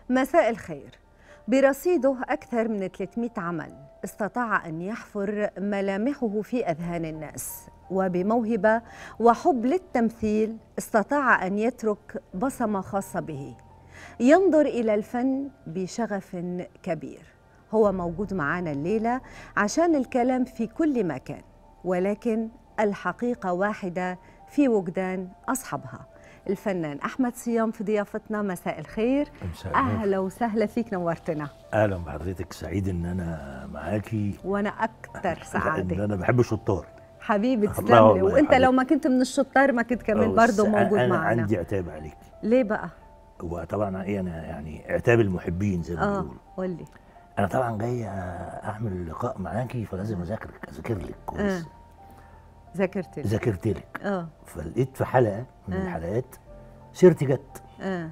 مساء الخير. برصيده أكثر من 300 عمل استطاع أن يحفر ملامحه في أذهان الناس، وبموهبة وحب للتمثيل استطاع أن يترك بصمة خاصة به. ينظر إلى الفن بشغف كبير. هو موجود معنا الليلة عشان الكلام في كل مكان، ولكن الحقيقة واحدة في وجدان أصحابها. الفنان أحمد صيام في ضيافتنا. مساء الخير. أهلا وسهلا فيك، نورتنا. أهلا بحضرتك، سعيد إن أنا معاكي. وأنا أكثر سعادة. إن أنا بحب الشطار. حبيبي تسلم لي، وأنت لو ما كنت من الشطار ما كنت كمان برضه موجود أنا معنا. عندي عتاب عليك. ليه بقى؟ وطبعا إيه، أنا يعني عتاب المحبين زي ما بيقولوا. قول لي. أنا طبعا جاي أعمل لقاء معاكي، فلازم أذاكر لك كويس. ذاكرت لك. فلقيت في حلقة من الحلقات سيرتي جت.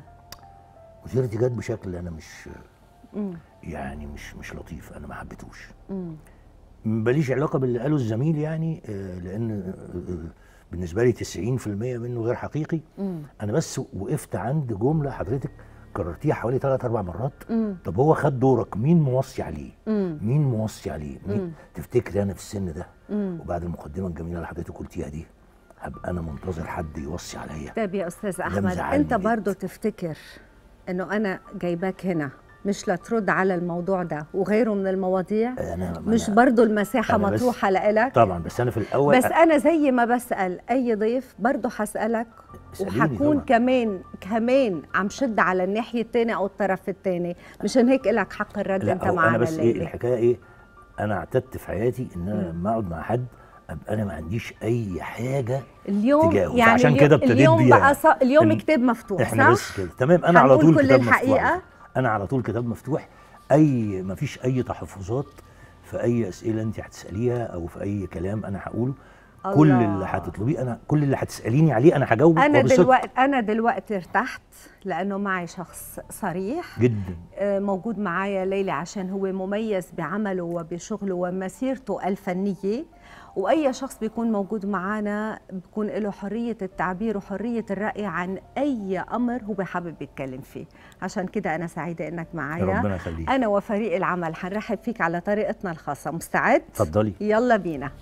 وسيرتي جت بشكل أنا مش يعني مش لطيف، أنا ما حبيتهوش. ماليش علاقة باللي قاله الزميل يعني، لأن بالنسبة لي 90% منه غير حقيقي. أنا بس وقفت عند جملة حضرتك كررتيها حوالي 3-4 مرات. طب هو خد دورك، مين موصي عليه؟ مين موصي عليه؟ تفتكري أنا في السن ده وبعد المقدمة الجميلة اللي حضرتك قلتيها دي هبقى أنا منتظر حد يوصي عليا؟ طيب يا أستاذ أحمد، أنت برضو تفتكر إنه أنا جايباك هنا مش لترد على الموضوع ده وغيره من المواضيع؟ مش برضو المساحة مطروحة لإلك؟ طبعا، بس أنا في الأول بس أنا زي ما بسأل أي ضيف برضو هسألك، وحكون كمان عم شد على الناحية التانية أو الطرف التاني، مشان هيك إلك حق الرد. أنت معنا أنا بس إيه الحكاية إيه، أنا اعتدت في حياتي إن أنا لما أقعد مع حد أبقى أنا ما عنديش أي حاجة اليوم تجاوب. يعني عشان كده ابتديت اليوم بقى اليوم كتاب مفتوح. احنا صح؟ بس كده تمام. أنا على طول كتاب الحقيقة. مفتوح. أنا على طول كتاب مفتوح. ما فيش أي تحفظات في أي أسئلة أنت هتسأليها أو في أي كلام أنا هقوله. كل اللي هتطلبيه أنا، كل اللي هتسأليني عليه أنا هجاوبه. أنا دلوقتي ارتحت لأنه معي شخص صريح جدا موجود معايا ليلى، عشان هو مميز بعمله وبشغله ومسيرته الفنية. وأي شخص بيكون موجود معنا بيكون له حرية التعبير وحرية الرأي عن أي أمر هو حابب يتكلم فيه. عشان كده أنا سعيدة إنك معايا. ربنا يخليك. أنا وفريق العمل هنرحب فيك على طريقتنا الخاصة. مستعد؟ اتفضلي. يلا بينا.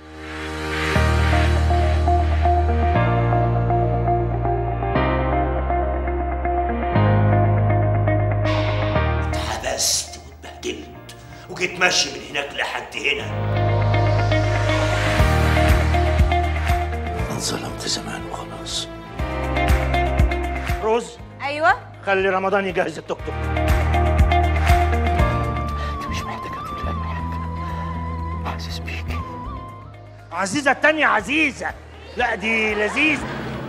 اتحبست واتبهدلت وجيت ماشي من هناك لحد هنا. ظلمت زمان وخلاص. روز. ايوه. خلي رمضان يجهز التوك توك. انت مش محتاجه تقولي اي حاجه، حاسس بيكي. عزيزه التانية عزيزه، لا دي لذيذه.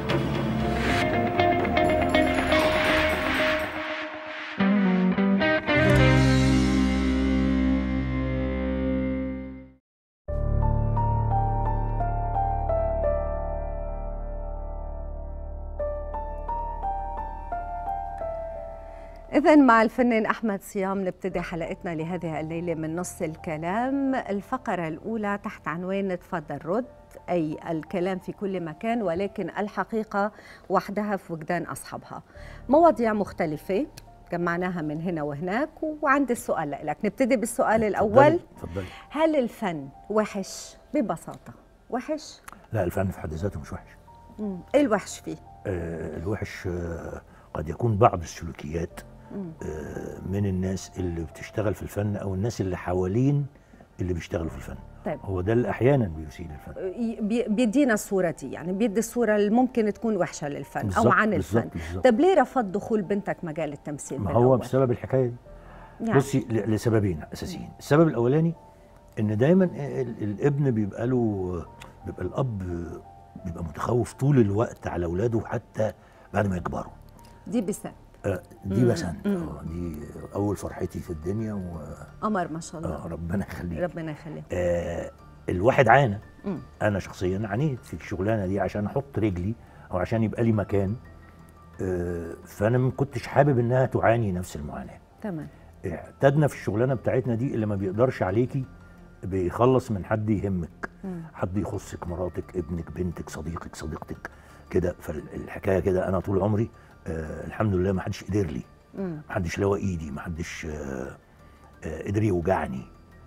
إذن مع الفنان أحمد صيام نبتدي حلقتنا لهذه الليلة من نص الكلام. الفقرة الأولى تحت عنوان تفضل رد، أي الكلام في كل مكان ولكن الحقيقة وحدها في وجدان أصحابها. مواضيع مختلفة جمعناها من هنا وهناك، وعندي السؤال لك. نبتدي بالسؤال الأول. تفضلي. هل الفن وحش؟ ببساطة وحش؟ لا، الفن في حد ذاته مش وحش. إيه الوحش فيه؟ الوحش قد يكون بعض السلوكيات من الناس اللي بتشتغل في الفن او الناس اللي حوالين اللي بيشتغلوا في الفن. طيب. هو ده اللي احيانا بيسيء الفن. بيدينا الصوره دي، يعني بيدي الصوره اللي ممكن تكون وحشه للفن او عن الفن. بالزبط. طب ليه رفض دخول بنتك مجال التمثيل؟ ما هو بسبب الحكايه دي يعني. بصي، لسببين اساسيين. السبب الاولاني ان دايما الابن بيبقى الاب بيبقى متخوف طول الوقت على اولاده حتى بعد ما يكبروا. دي بسبب دي بسنت. دي اول فرحتي في الدنيا قمر ما شاء الله. ربنا يخليك. ربنا يخليك. الواحد عانى. انا شخصيا عانيت في الشغلانه دي عشان احط رجلي او عشان يبقى لي مكان. فانا ما كنتش حابب انها تعاني نفس المعاناه. تمام. اعتدنا في الشغلانه بتاعتنا دي اللي ما بيقدرش عليكي بيخلص من حد يهمك. حد يخصك، مراتك، ابنك، بنتك، صديقك، صديقتك كده. فالحكايه كده انا طول عمري الحمد لله ما حدش قدر لي محدش لوى ايدي، محدش قدر يوجعني.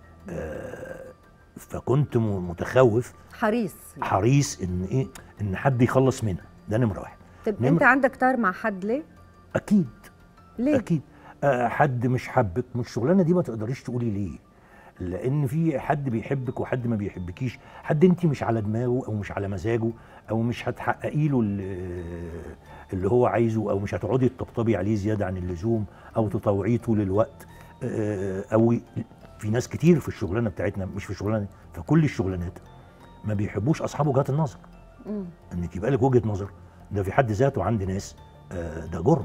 فكنت متخوف حريص ان حد يخلص منها. ده نمره واحد. طب انت عندك طار مع حد ليه؟ اكيد. ليه؟ اكيد. حد مش حبك، مش الشغلانه دي ما تقدريش تقولي ليه، لان في حد بيحبك وحد ما بيحبكيش، حد انت مش على دماغه او مش على مزاجه او مش هتحققي له اللي هو عايزه، او مش هتقعدي تطبطبي عليه زياده عن اللزوم او تطوعيه طول الوقت. او في ناس كتير في الشغلانه بتاعتنا، مش في الشغلانه، في كل الشغلانات ما بيحبوش اصحاب وجهات النظر. انك يبقى لك وجهه نظر ده في حد ذاته عند ناس ده جرم.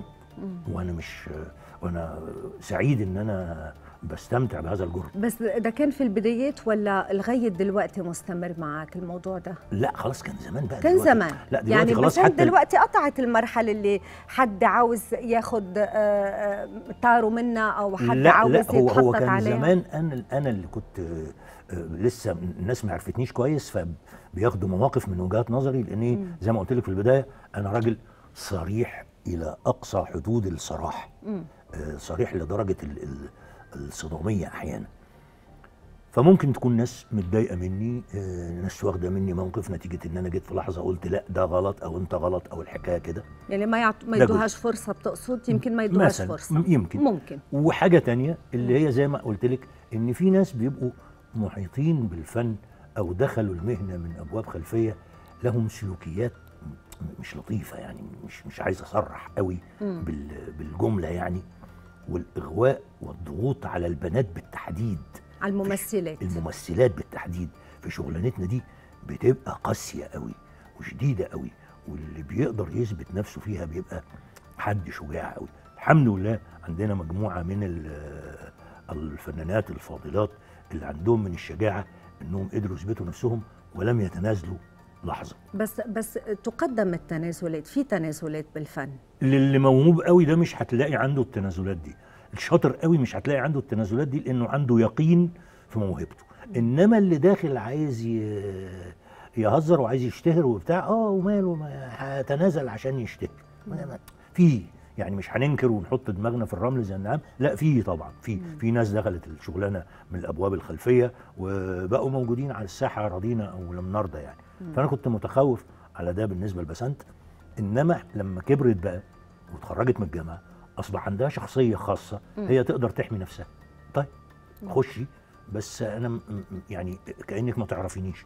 وانا سعيد ان انا بستمتع بهذا الجرم. بس ده كان في البدايات ولا لغايه دلوقتي مستمر معاك الموضوع ده؟ لا خلاص كان زمان بقى. كان زمان. لا دلوقتي يعني خلاص. حتى دلوقتي قطعت المرحله اللي حد عاوز ياخد طاره منا او حد عاوز يتحطط هو كان عليها. زمان انا اللي كنت لسه الناس ما عرفتنيش كويس، فبياخدوا مواقف من وجهات نظري، لاني زي ما قلت لك في البدايه انا راجل صريح الى اقصى حدود الصراحه. صريح لدرجه الصداميه احيانا. فممكن تكون ناس متضايقه مني، ناس واخده مني موقف نتيجه ان انا جيت في لحظه قلت لا ده غلط او انت غلط او الحكايه كده. يعني ما يدوهاش فرصه، بتقصد؟ يمكن ما يدوهاش فرصه. ممكن. وحاجه تانية اللي هي زي ما قلت لك ان في ناس بيبقوا محيطين بالفن او دخلوا المهنه من ابواب خلفيه لهم سلوكيات مش لطيفه، يعني مش عايز اصرح قوي بالجمله يعني، والاغواء والضغوط على البنات بالتحديد، على الممثلات بالتحديد في شغلانتنا دي بتبقى قاسيه قوي وشديده قوي، واللي بيقدر يثبت نفسه فيها بيبقى حد شجاع قوي. الحمد لله عندنا مجموعه من الفنانات الفاضلات اللي عندهم من الشجاعه انهم قدروا يثبتوا نفسهم ولم يتنازلوا لحظه. بس تقدم التنازلات، في تنازلات بالفن. اللي موهوب قوي ده مش هتلاقي عنده التنازلات دي، الشاطر قوي مش هتلاقي عنده التنازلات دي لانه عنده يقين في موهبته. انما اللي داخل عايز يهزر وعايز يشتهر وبتاع وماله، ما هتنازل عشان يشتهر. في يعني مش هننكر ونحط دماغنا في الرمل زي النعام، لا في طبعا في ناس دخلت الشغلانه من الابواب الخلفيه وبقوا موجودين على الساحه رضينا او لم نرضى يعني. فانا كنت متخوف على ده بالنسبه لبسنت. انما لما كبرت بقى واتخرجت من الجامعه اصبح عندها شخصيه خاصه هي تقدر تحمي نفسها. طيب خشي، بس انا يعني كانك ما تعرفينيش.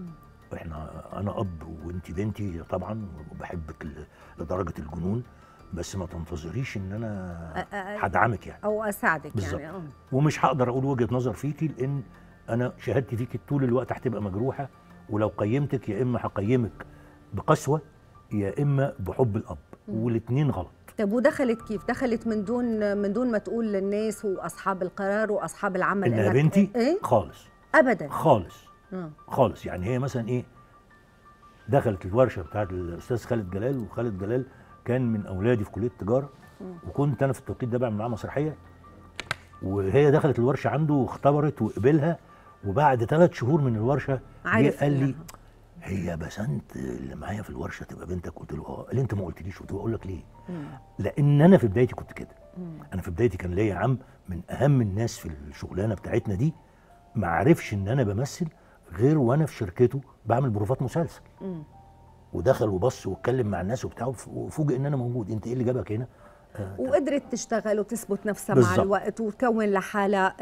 انا اب وانت بنتي طبعا وبحبك لدرجه الجنون، بس ما تنتظريش ان انا هدعمك يعني او اساعدك بالزبط. يعني ومش هقدر اقول وجهه نظر فيكي لان انا شهادتي فيكي طول الوقت هتبقى مجروحه، ولو قيمتك يا اما هقيمك بقسوه يا اما بحب الاب، والاثنين غلط. طب ودخلت كيف؟ دخلت من دون ما تقول للناس واصحاب القرار واصحاب العمل انها بنتي؟ إيه؟ خالص ابدا خالص. خالص. يعني هي مثلا ايه، دخلت الورشه بتاعت الاستاذ خالد جلال، وخالد جلال كان من اولادي في كليه التجاره، وكنت انا في التوقيت ده بعمل معاه مسرحيه، وهي دخلت الورشه عنده واختبرت وقبلها، وبعد 3 شهور من الورشه قال لي هي بسنت اللي معايا في الورشه تبقى بنتك؟ قلت له قال لي انت ما قلتليش. قلت له اقول لك ليه؟ لان انا في بدايتي كنت كده. انا في بدايتي كان ليا عم من اهم الناس في الشغلانه بتاعتنا دي، ما عرفش ان انا بمثل غير وانا في شركته بعمل بروفات مسلسل. ودخل وبص واتكلم مع الناس وبتاع، وفوجئ ان انا موجود. انت ايه اللي جابك هنا؟ وقدرت تشتغل وتثبت نفسها مع الوقت وتكون لحالها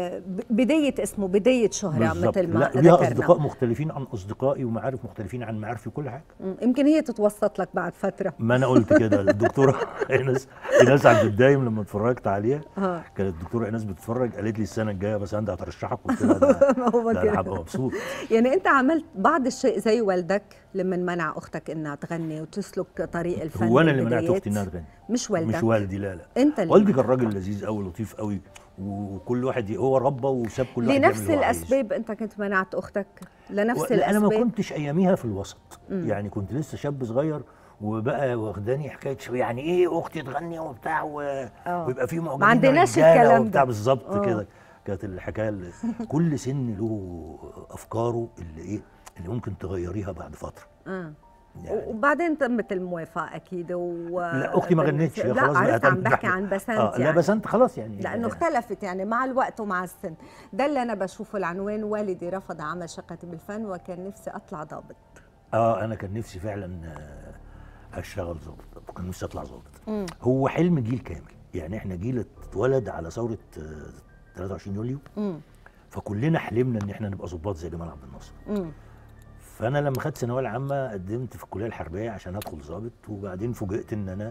بداية شهرة مثل ما ذكرنا. ليها أصدقاء مختلفين عن أصدقائي ومعارف مختلفين عن معارفي وكل حاجة. يمكن هي تتوسط لك بعد فترة. ما أنا قلت كده. الدكتورة إيناس عبد الدايم لما اتفرجت عليها كانت الدكتورة إيناس بتتفرج قالت لي السنة الجاية بس أنت هترشحك. قلت لها ده أنا هبقى مبسوط. يعني أنت عملت بعض الشيء زي والدك لما منع أختك إنها تغني وتسلك طريق الفن. هو أنا اللي منعت أختي إنها تغني، مش والدك. مش والدي، لا انت اللي والدي كان راجل لذيذ قوي لطيف قوي، وكل واحد هو ربى وساب كل واحد لنفس الاسباب. انت كنت منعت اختك لنفس الاسباب؟ انا ما كنتش اياميها في الوسط. يعني كنت لسه شاب صغير، وبقى واخداني حكايه يعني ايه اختي تغني وبتاع ويبقى في معجبين، ما عندناش الكلام ده بالظبط كده. كانت الحكايه اللي كل سن له افكاره اللي ممكن تغيريها بعد فتره. يعني. وبعدين تمت الموافقه اكيد لا اختي ما غنتش، لا خلاص عرفت عم بحكي عن بسنت يعني. لا بسنت خلاص يعني لانه اختلفت يعني مع الوقت ومع السن. ده اللي انا بشوفه العنوان: والدي رفض عمل شقتي بالفن وكان نفسي اطلع ضابط. انا كان نفسي فعلا اشتغل ضابط، كان نفسي اطلع ضابط. هو حلم جيل كامل يعني، احنا جيل اتولد على ثوره 23 يوليو. فكلنا حلمنا ان احنا نبقى ضباط زي جمال عبد الناصر. فانا لما خدت الثانويه العامه قدمت في الكليه الحربيه عشان ادخل ضابط، وبعدين فوجئت ان انا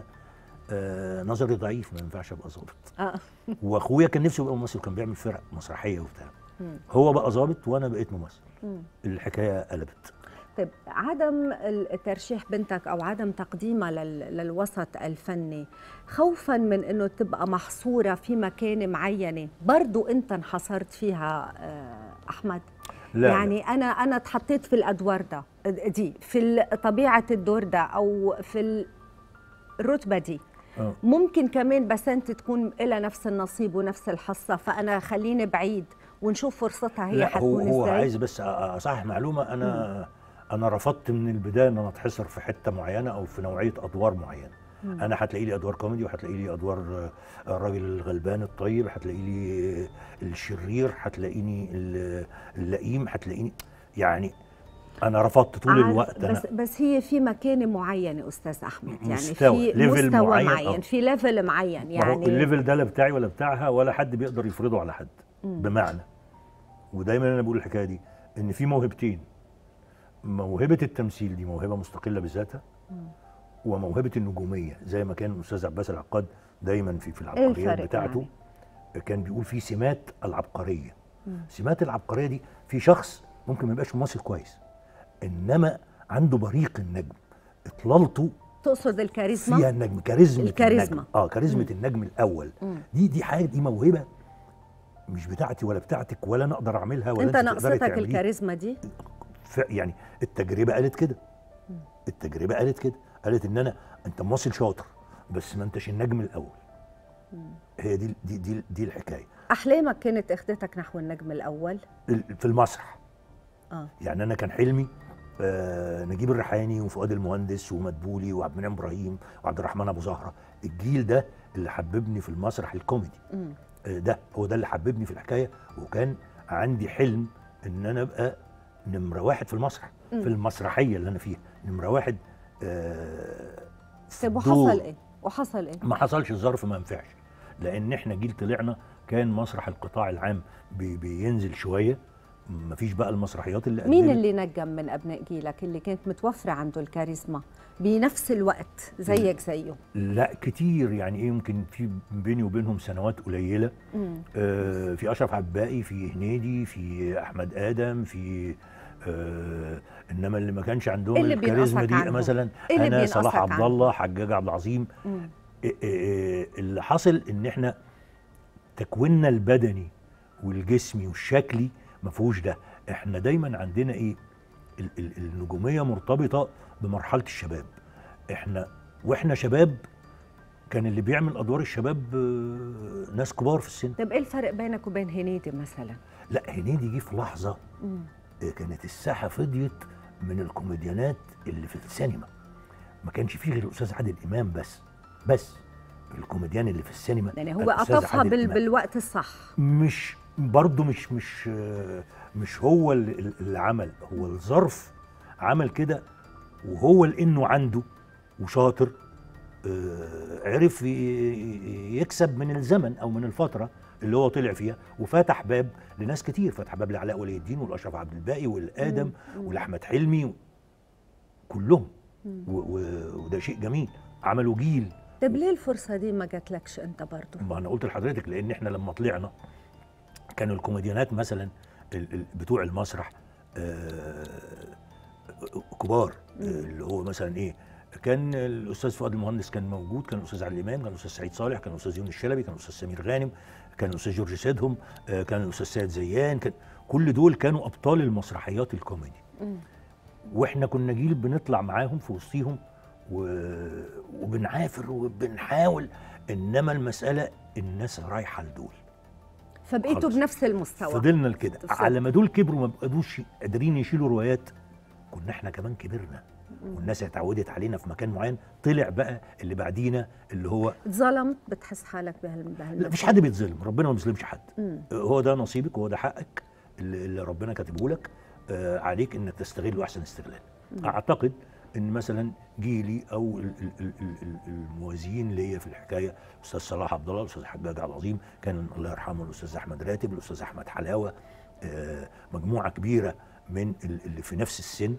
نظري ضعيف ما ينفعش ابقى ضابط. واخويا كان نفسه يبقى ممثل، كان بيعمل فرق مسرحيه وبتاع. هو بقى ضابط وانا بقيت ممثل. الحكايه قلبت. طيب عدم ترشيح بنتك او عدم تقديمها للوسط الفني خوفا من انه تبقى محصوره في مكان معينه، برضو انت انحصرت فيها احمد؟ لا يعني لا. انا اتحطيت في الادوار دي في طبيعه الدور ده او في الرتبه دي. ممكن كمان بسنت تكون لها نفس النصيب ونفس الحصه، فانا خليني بعيد ونشوف فرصتها هي حتكون ازاي. هو عايز بس اصحح معلومه. انا رفضت من البدايه ان انا اتحصر في حته معينه او في نوعيه ادوار معينه. انا هتلاقي لي ادوار كوميدي، وهتلاقي لي ادوار الراجل الغلبان الطيب، هتلاقي لي الشرير، هتلاقيني اللئيم، هتلاقيني يعني. انا رفضت طول الوقت. بس هي في مكان معين يا استاذ احمد، يعني مستوى في مستوى معين في ليفل معين يعني. الليفل ده لا بتاعي ولا بتاعها ولا حد بيقدر يفرضه على حد. بمعنى، ودايما انا بقول الحكايه دي، ان في موهبتين: موهبه التمثيل دي موهبه مستقله بذاتها، وموهبه النجوميه زي ما كان الاستاذ عباس العقاد دايما في العبقريات بتاعته يعني. كان بيقول في سمات العبقريه. سمات العبقريه دي في شخص ممكن ما يبقاش ممثل كويس، انما عنده بريق النجم، اطلالته. تقصد الكاريزما؟ فيها النجم، كاريزما. كاريزما النجم الاول. دي حاجه، دي موهبه مش بتاعتي ولا بتاعتك ولا انا اقدر اعملها ولا انت ناقصتك الكاريزما دي. يعني التجربه قالت كده. التجربه قالت كده، قالت ان انت ممثل شاطر بس ما انتش النجم الاول. هي دي الحكايه. احلامك كانت اخدتك نحو النجم الاول في المسرح. يعني انا كان حلمي نجيب الريحاني وفؤاد المهندس ومدبولي وعبد المنعم ابراهيم وعبد الرحمن ابو زهره. الجيل ده اللي حببني في المسرح الكوميدي. ده هو ده اللي حببني في الحكايه، وكان عندي حلم ان انا ابقى نمره واحد في المسرح، في المسرحيه اللي انا فيها نمره واحد. طيب وحصل ايه؟ وحصل ايه؟ ما حصلش، الظرف ما ينفعش، لان احنا جيل طلعنا كان مسرح القطاع العام بينزل شويه، ما فيش بقى المسرحيات اللي مين اللي نجم من ابناء جيلك اللي كانت متوفره عنده الكاريزما بنفس الوقت زيك زيه؟ لا كتير يعني. ايه، يمكن في بيني وبينهم سنوات قليله. في اشرف عباقي، في هنيدي، في احمد ادم، في انما اللي ما كانش عندهم الكاريزما دي مثلا انا، صلاح عبد الله، حجاج عبد العظيم. اللي حصل ان احنا تكويننا البدني والجسمي والشكلي ما فيهوش ده. احنا دايما عندنا ايه، النجوميه مرتبطه بمرحله الشباب. واحنا شباب كان اللي بيعمل ادوار الشباب ناس كبار في السن. طب ايه الفرق بينك وبين هنيدي مثلا؟ لا هنيدي جه في لحظه كانت الساحه فضيت من الكوميديانات اللي في السينما. ما كانش فيه غير الاستاذ عادل امام بس الكوميديان اللي في السينما. يعني هو قطفها بالوقت الصح. برضه مش هو اللي عمل، هو الظرف عمل كده، وهو لانه عنده وشاطر عرف يكسب من الزمن او من الفتره اللي هو طلع فيها، وفتح باب لناس كتير. فتح باب لعلاء ولي الدين والاشرف عبد الباقي والادم والاحمد حلمي كلهم. وده شيء جميل، عملوا جيل. طب ليه الفرصه دي ما جاتلكش انت برضه؟ ما انا قلت لحضرتك، لان احنا لما طلعنا كانوا الكوميديانات مثلا بتوع المسرح كبار. اللي هو مثلا ايه، كان الاستاذ فؤاد المهندس كان موجود، كان الاستاذ عادل امام، كان الاستاذ سعيد صالح، كان الاستاذ يونس الشلبي، كان الاستاذ سمير غانم، كان الاستاذ جورج سيدهم، كان الاستاذ سيد زيان، كل دول كانوا ابطال المسرحيات الكوميدي. واحنا كنا جيل بنطلع معاهم في وسطيهم وبنعافر وبنحاول، انما المساله الناس رايحه لدول، فبقيتوا بنفس المستوى. فضلنا كده على ما دول كبروا ما بقدوش قادرين يشيلوا روايات، كنا احنا كمان كبرنا. والناس اتعودت علينا في مكان معين، طلع بقى اللي بعدينا اللي هو اتظلمت. بتحس حالك لا، مفيش حد بيتظلم، ربنا ما بيظلمش حد. هو ده نصيبك وهو ده حقك اللي ربنا كاتبه لك، عليك انك تستغله احسن استغلال. اعتقد ان مثلا جيلي او الموازيين ليا في الحكايه، الاستاذ صلاح عبد الله، الاستاذ حجاج عبد العظيم، كان الله يرحمه الاستاذ احمد راتب، الاستاذ احمد حلاوه، مجموعه كبيره من اللي في نفس السن،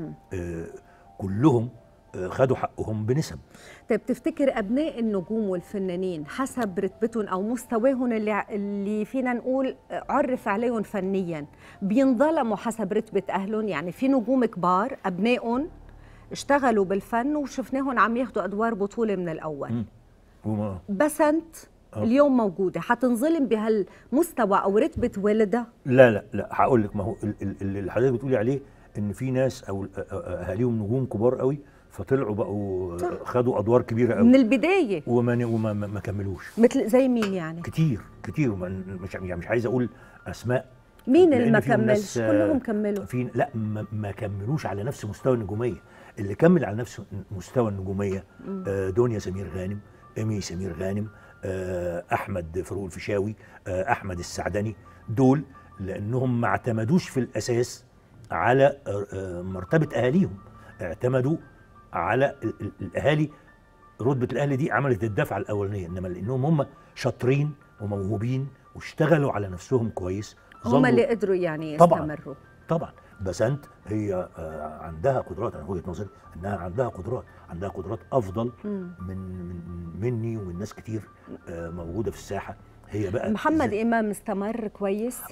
كلهم خدوا حقهم بنسب. طيب تفتكر ابناء النجوم والفنانين حسب رتبتهم او مستواهم اللي فينا نقول عرف عليهم فنيا بينظلموا حسب رتبه اهلهم؟ يعني في نجوم كبار ابنائهم اشتغلوا بالفن وشفناهم عم ياخذوا ادوار بطوله من الاول. بسنت اليوم موجوده، حتنظلم بهالمستوى او رتبه والدها؟ لا هقول لك، ما هو اللي حضرتك بتقولي عليه ان في ناس او اهاليهم نجوم كبار قوي فطلعوا بقوا خدوا ادوار كبيره قوي من البدايه وما كملوش. مثل زي مين يعني؟ كتير مش عايز اقول اسماء. مين اللي ما كملش؟ كلهم كملوا. لا، ما كملوش على نفس مستوى النجوميه. اللي كمل على نفس مستوى النجوميه دنيا سمير غانم، ايمي سمير غانم، احمد فاروق الفيشاوي، احمد السعدني، دول لانهم ما اعتمدوش في الاساس على مرتبه اهاليهم، اعتمدوا على الاهالي. رتبه الاهلي دي عملت الدفعه الاولانيه، انما لانهم هم شاطرين وموهوبين واشتغلوا على نفسهم كويس هم اللي قدروا يعني يستمروا. طبعا بسنت هي عندها قدرات، انا وجهه نظري انها عندها قدرات افضل مني ومن ناس كتير موجوده في الساحه. هي بقى محمد امام استمر كويس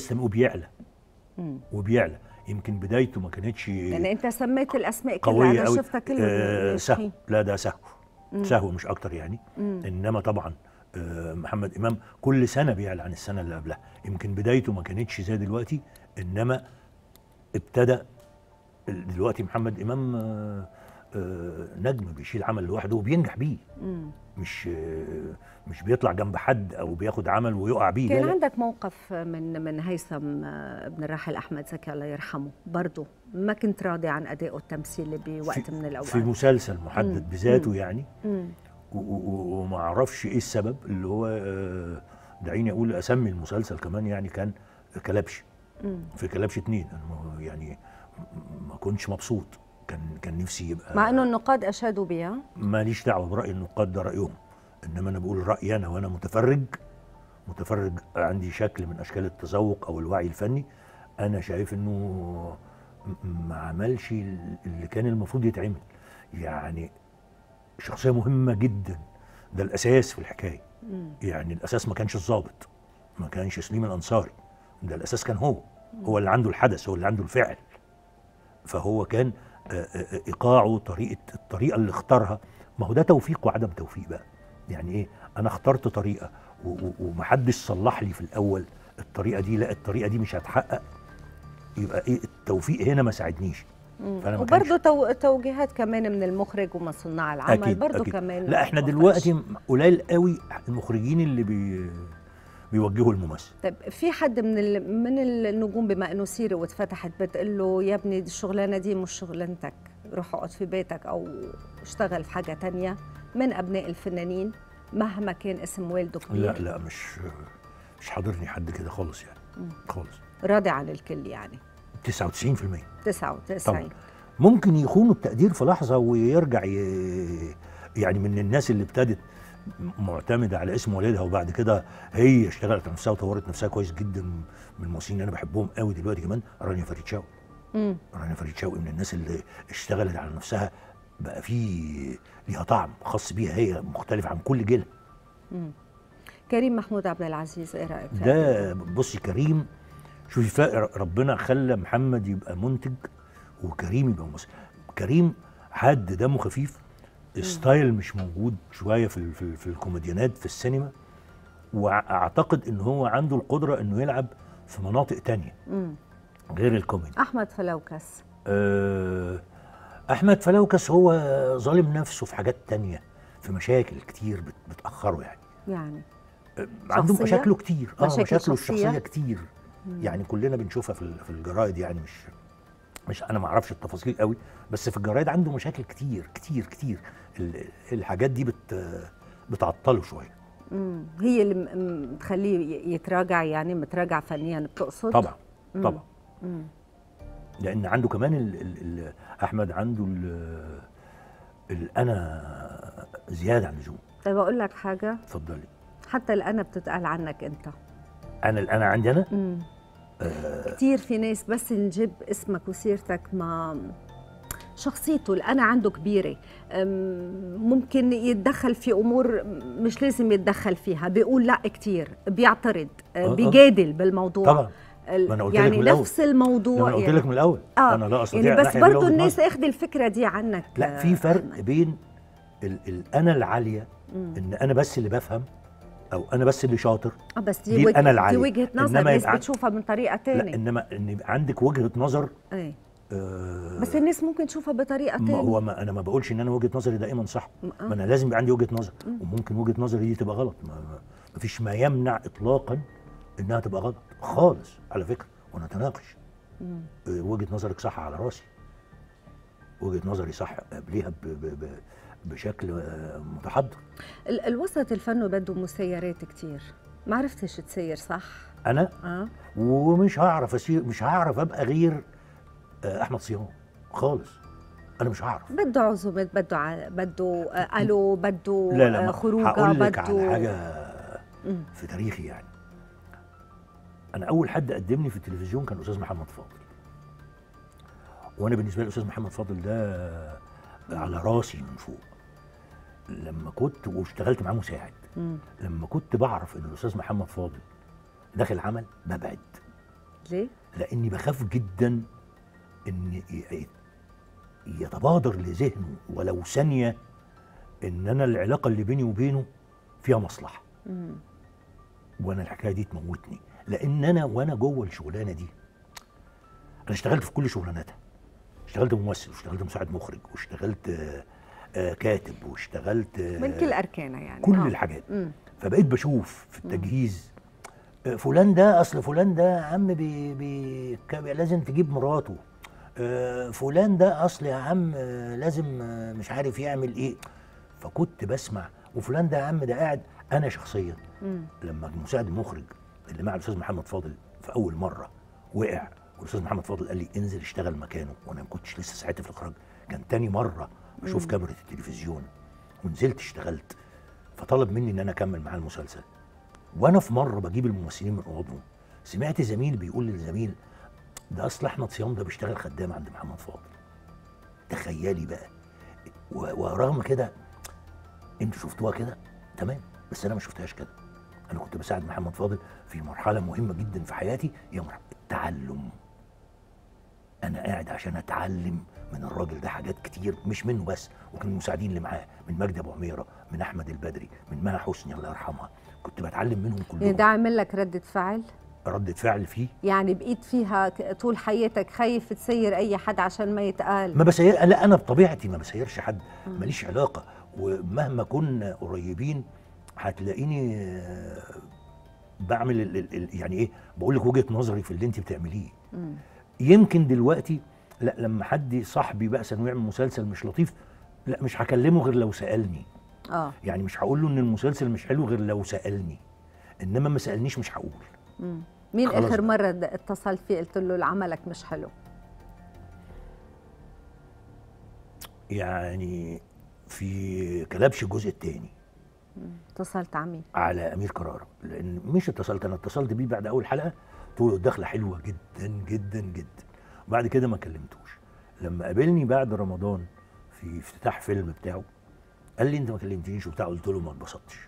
وبيعلى. يمكن بدايته ما كانتش يعني انت سميت الاسماء كلها، انا شفتها كلها سهو. لا ده سهو مش اكتر يعني. انما طبعا محمد امام كل سنه بيعلى عن السنه اللي قبلها. يمكن بدايته ما كانتش زي دلوقتي، انما ابتدى دلوقتي محمد امام نجم بيشيل عمل لوحده وبينجح بيه. مش بيطلع جنب حد او بياخد عمل ويقع بيه. كان عندك موقف من هيثم ابن الراحل احمد زكي الله يرحمه، برضه ما كنت راضي عن ادائه التمثيلي بوقت من الاوقات في مسلسل محدد بذاته يعني. وما اعرفش ايه السبب، اللي هو دعيني اقول اسمي المسلسل كمان يعني، كان كلبش. في كلبش 2 أنا يعني ما كنتش مبسوط. كان نفسي يبقى، مع انه النقاد اشادوا بيها. ماليش دعوه براي النقاد، ده رايهم، انما انا بقول رايي انا، وانا متفرج عندي شكل من اشكال التذوق او الوعي الفني. انا شايف انه ما عملش اللي كان المفروض يتعمل. يعني شخصيه مهمه جدا، ده الاساس في الحكايه. يعني الاساس ما كانش الضابط، ما كانش سليم الانصاري، ده الاساس كان هو اللي عنده الحدث، هو اللي عنده الفعل. فهو كان ايقاعه، الطريقه اللي اختارها. ما هو ده توفيق وعدم توفيق بقى. يعني ايه، انا اخترت طريقه ومحدش صلح لي في الاول الطريقه دي، لا الطريقه دي مش هتحقق، يبقى ايه التوفيق هنا ما ساعدنيش. وبرضه توجيهات كمان من المخرج ومن صناع العمل برضه كمان. لا احنا دلوقتي قليل قوي المخرجين اللي بيوجهوا الممثل. طيب في حد من النجوم بما انه سيره واتفتحت بتقول له يا ابني الشغلانه دي مش شغلانتك، روح اقعد في بيتك او اشتغل في حاجه تانية، من ابناء الفنانين مهما كان اسم والده كبير؟ لا مش حاضرني حد كده خالص يعني. خالص راضي عن الكل يعني 99%. 99 ممكن يخونوا التقدير في لحظه ويرجع يعني من الناس اللي ابتدت معتمده على اسم والدها وبعد كده هي اشتغلت على نفسها وطورت نفسها كويس جدا. من الممثلين اللي انا بحبهم قوي دلوقتي كمان رانيا فريد شوقي. رانيا فريد شوقي من الناس اللي اشتغلت على نفسها، بقى في ليها طعم خاص بيها، هي مختلف عن كل جيل. كريم محمود عبد العزيز ايه رايك؟ ده بصي كريم، شوفي ربنا خلى محمد يبقى منتج وكريم يبقى ممثل. كريم حد دمه خفيف، ستايل مش موجود شويه في الكوميديانات في السينما، واعتقد ان هو عنده القدره انه يلعب في مناطق تانية غير الكوميدي. احمد فلوكس. احمد فلوكس هو ظالم نفسه في حاجات تانية، في مشاكل كتير بتاخره يعني عنده مشاكله كتير. مشاكله الشخصيه كتير. يعني كلنا بنشوفها في الجرايد يعني، مش انا ما اعرفش التفاصيل قوي، بس في الجرايد عنده مشاكل كتير كتير كتير. الحاجات دي بتعطله شويه. هي اللي بتخليه يتراجع، يعني متراجع فنيا بتقصد؟ طبعا طبعا. لان عنده كمان احمد عنده الانا زياده عن اللزوم. طيب اقول لك حاجه، اتفضلي. حتى الانا بتتقال عنك انت. الانا عندي انا؟ كتير في ناس بس نجيب اسمك وسيرتك ما شخصيته الأنا عنده كبيرة، ممكن يتدخل في أمور مش لازم يتدخل فيها، بيقول لا كتير، بيعترض، بيجادل بالموضوع. طبعا. ما أنا قلت يعني لك من نفس الموضوع. أنا قلت لك من الأول. أنا لا أستطيع يعني بس برضه الناس أخذ الفكرة دي عنك. لا، في فرق بين الأنا العالية، إن أنا بس اللي بفهم أو أنا بس اللي شاطر. بس دي وجهة نظر، الناس بتشوفها من طريقة تانية. لا، إنما إن يبقى عندك وجهة نظر. بس الناس ممكن تشوفها بطريقه ثانيه. هو انا ما بقولش ان انا وجهه نظري دائما صح. ما انا لازم يبقى عندي وجهه نظر، وممكن وجهه نظري دي تبقى غلط. ما فيش ما يمنع اطلاقا انها تبقى غلط خالص على فكره، ونتناقش. وجهه نظرك صح على راسي، وجهه نظري صح قبليها بشكل متحضر. الوسط الفني بده مسيرات كتير، ما عرفتش تسير صح؟ انا ومش هعرف اسير، مش هعرف ابقى غير احمد صيام خالص. انا مش هعرف. بده عزومات، بده الو، بده لا خروجه، هقول لك على حاجه في تاريخي. يعني انا اول حد قدمني في التلفزيون كان الاستاذ محمد فاضل، وانا بالنسبه لي الاستاذ محمد فاضل ده على راسي من فوق. لما كنت واشتغلت معاه مساعد، لما كنت بعرف ان الاستاذ محمد فاضل داخل عمل ببعد. ليه؟ لاني بخاف جدا ان يتبادر لذهنه ولو ثانيه ان انا العلاقه اللي بيني وبينه فيها مصلحه. وانا الحكايه دي تموتني، لان انا وانا جوه الشغلانه دي انا اشتغلت في كل شغلاناتها. اشتغلت ممثل، واشتغلت مساعد مخرج، واشتغلت كاتب، واشتغلت من كل اركانها يعني كل الحاجات. فبقيت بشوف في التجهيز فلان ده، اصل فلان ده عم لازم تجيب مراته، فلان ده اصل يا عم لازم مش عارف يعمل ايه. فكنت بسمع، وفلان ده يا عم ده قاعد. انا شخصيا لما المساعد المخرج اللي مع الاستاذ محمد فاضل في اول مره وقع، والاستاذ محمد فاضل قال لي انزل اشتغل مكانه، وانا ما كنتش لسه ساعتها في الاخراج، كان تاني مره بشوف كاميرا التلفزيون، ونزلت اشتغلت. فطلب مني ان انا اكمل معاه المسلسل. وانا في مره بجيب الممثلين من اوضهم، سمعت زميل بيقول للزميل ده اصل احمد صيام ده بيشتغل خدام عند محمد فاضل. تخيلي بقى. ورغم كده انتوا شفتوها كده تمام، بس انا ما شفتهاش كده. انا كنت بساعد محمد فاضل في مرحله مهمه جدا في حياتي، هي مرحله التعلم. انا قاعد عشان اتعلم من الراجل ده حاجات كتير، مش منه بس، وكان المساعدين اللي معاه من مجدي ابو عميره، من احمد البدري، من مها حسني الله يرحمها، كنت بتعلم منهم كلهم. يعني ده عامل لك ردة فعل؟ ردة فعل فيه، يعني بقيت فيها طول حياتك خايف تسير اي حد عشان ما يتقال؟ ما بسير، لا انا بطبيعتي ما بسيرش حد، ماليش علاقه، ومهما كنا قريبين هتلاقيني بعمل يعني ايه، بقول لك وجهه نظري في اللي انت بتعمليه. يمكن دلوقتي لا، لما حد صاحبي بقى انه يعمل مسلسل مش لطيف، لا مش هكلمه غير لو سالني. يعني مش هقول له ان المسلسل مش حلو غير لو سالني، انما ما سالنيش مش هقول. مين اخر مره اتصلت فيه قلت له عملك مش حلو؟ يعني في كلبش الجزء الثاني اتصلت على مين؟ على امير كرارة، لان مش اتصلت، انا اتصلت بيه بعد اول حلقه، قلت له الدخله حلوه جدا جدا جدا، وبعد كده ما كلمتوش. لما قابلني بعد رمضان في افتتاح فيلم بتاعه قال لي انت ما كلمتنيش وبتاع، قلت له ما اتبسطتش.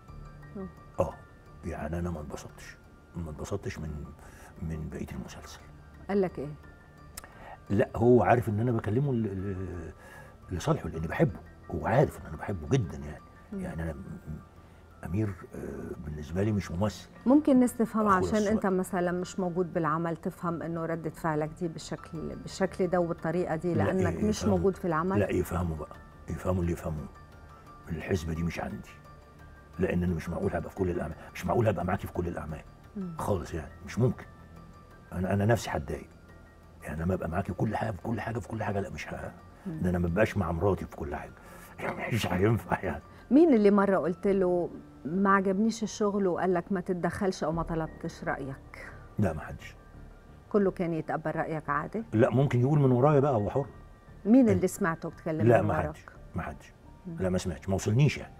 يعني انا ما اتبسطتش من بقيه المسلسل. قال لك ايه؟ لا هو عارف ان انا بكلمه لصالحه، لاني بحبه، هو عارف ان انا بحبه جدا يعني انا امير بالنسبه لي مش ممثل. ممكن الناس تفهم عشان انت مثلا مش موجود بالعمل، تفهم انه ردة فعلك دي بالشكل ده وبالطريقه دي لانك مش موجود في العمل. لا يفهموا بقى، يفهموا اللي يفهموه. الحسبه دي مش عندي، لان انا مش معقول هبقى في كل الاعمال، مش معقول هبقى معاكي في كل الاعمال خالص، يعني مش ممكن. انا نفسي هتضايق. يعني لما ابقى معاكي كل حاجه في كل حاجه في كل حاجه، لا مش ده انا ما ببقاش مع مراتي في كل حاجه يعني مش هينفع يعني. مين اللي مره قلت له ما عجبنيش الشغل وقال لك ما تتدخلش او ما طلبتش رايك؟ لا ما حدش. كله كان يتقبل رايك عادي؟ لا ممكن يقول من ورايا بقى، هو حر. مين اللي سمعته بتكلم لا من وراك؟ لا ما حدش. لا ما سمعتش، ما وصلنيش يعني.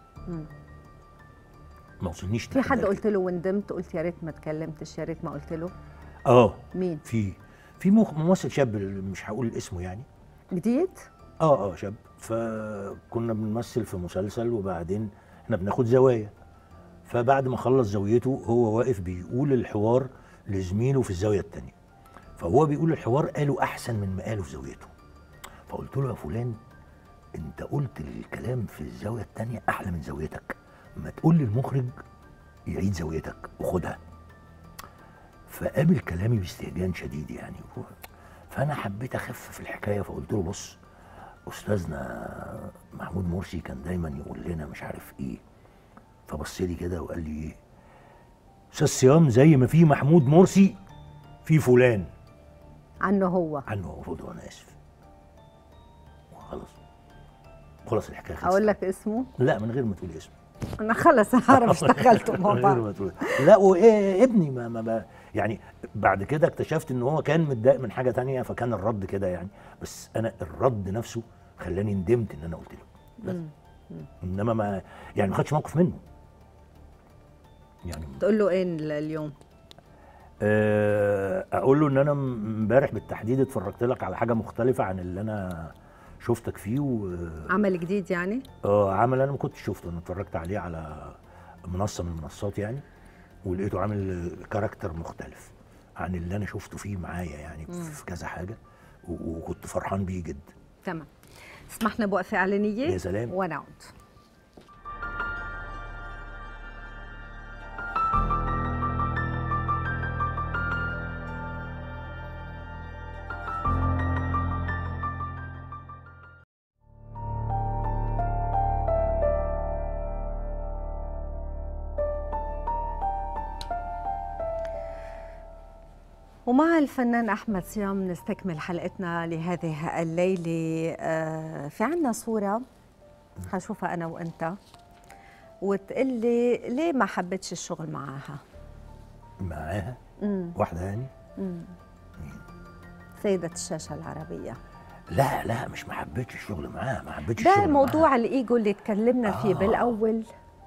ما وصلنيش. في حد قلت له وندمت قلت يا ريت ما اتكلمتش، يا ريت ما قلت له؟ مين؟ في ممثل شاب مش هقول اسمه يعني. جديد؟ شاب. فكنا بنمثل في مسلسل وبعدين احنا بناخد زوايا، فبعد ما خلص زاويته هو واقف بيقول الحوار لزميله في الزاويه الثانيه، فهو بيقول الحوار قاله احسن من ما قاله في زاويته. فقلت له يا فلان انت قلت الكلام في الزاويه الثانيه احلى من زاويتك، ما تقول للمخرج يعيد زاويتك وخدها. فقابل كلامي باستهجان شديد يعني، فانا حبيت اخفف الحكايه، فقلت له بص استاذنا محمود مرسي كان دايما يقول لنا مش عارف ايه. فبص لي كده وقال لي ايه؟ استاذ صيام زي ما في محمود مرسي في فلان. عنه هو قلت له انا اسف خلاص الحكايه خلصت. اقول لك اسمه؟ لا من غير ما تقولي اسمه. انا خلص هعرف اشتغلتوا مع بعض. لا وايه ابني ما يعني بعد كده اكتشفت ان هو كان متضايق من حاجه تانية، فكان الرد كده يعني، بس انا الرد نفسه خلاني ندمت ان انا قلت له بس. انما ما يعني ما خدش موقف منه يعني. تقول له ايه اليوم؟ اقول له ان انا امبارح بالتحديد اتفرجت لك على حاجه مختلفه عن اللي انا شفتك فيه عمل جديد يعني؟ عمل انا ما كنتش شفته، انا اتفرجت عليه على منصه من المنصات يعني، ولقيته عامل كاركتر مختلف عن اللي انا شفته فيه معايا يعني في كذا حاجه، وكنت فرحان بيه جدا. تمام. اسمحنا بوقفه اعلانيه يا سلام ونعود. ومع الفنان أحمد صيام نستكمل حلقتنا لهذه الليلة. في عنا صورة هشوفها أنا وأنت وتقلي ليه ما حبيتش الشغل معاها؟ واحدة يعني؟ سيدة الشاشة العربية. لا مش ما حبيتش الشغل معاها، ما حبيتش الشغل معاها. ده موضوع الإيجو اللي تكلمنا فيه بالأول.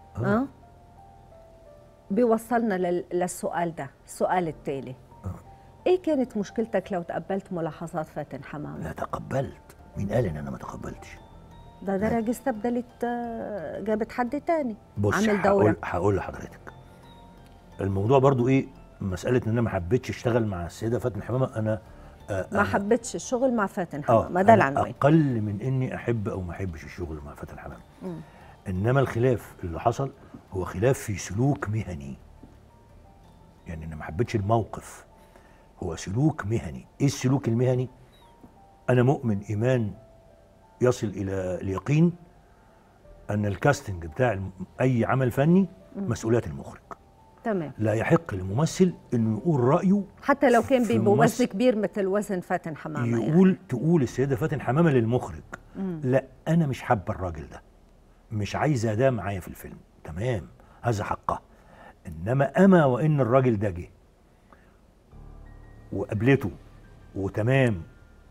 بيوصلنا للسؤال ده، السؤال التالي. ايه كانت مشكلتك لو تقبلت ملاحظات فاتن حمامة؟ لا تقبلت، مين قال ان انا ما تقبلتش؟ ده درجة استبدلت، جابت حد تاني عامل دورة. هقول لحضرتك الموضوع برضو ايه، مسألة ان انا ما حبيتش اشتغل مع السيدة فاتن حمامة. انا ما حبيتش الشغل مع فاتن حمامة، ده العنوان. اقل من اني احب او ما احبش الشغل مع فاتن حمامة. انما الخلاف اللي حصل هو خلاف في سلوك مهني، يعني انا ما حبيتش الموقف، هو سلوك مهني. ايه السلوك المهني؟ انا مؤمن ايمان يصل الى اليقين ان الكاستنج بتاع اي عمل فني مسؤوليات المخرج. تمام. لا يحق للممثل انه يقول رايه حتى لو كان بوزن كبير مثل وزن فاتن حمامة يعني. تقول السيدة فاتن حمامة للمخرج لا انا مش حابه الراجل ده، مش عايزه ده معايا في الفيلم، تمام هذا حقه. انما وان الراجل ده جه وقابلته وتمام،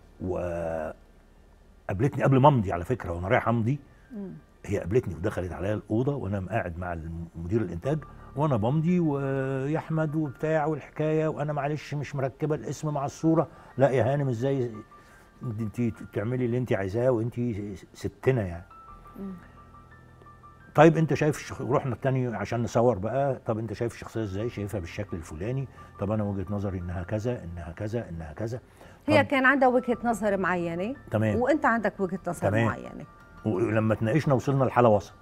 وقابلتني قبل ما امضي على فكره، وانا رايح امضي هي قابلتني ودخلت عليا الاوضه وانا قاعد مع مدير الانتاج وانا بمضي، ويا احمد وبتاع والحكايه، وانا معلش مش مركبه الاسم مع الصوره. لا يا هانم ازاي انت تعملي اللي انت عايزاه وانت ستنا يعني. طيب انت شايف رحنا التاني عشان نصور بقى، طب انت شايف الشخصيه ازاي؟ شايفها بالشكل الفلاني، طب انا وجهه نظري انها كذا انها كذا انها كذا. هي كان عندها وجهه نظر معينه، تمام، وانت عندك وجهه نظر معينه، ولما تناقشنا وصلنا لحاله وسط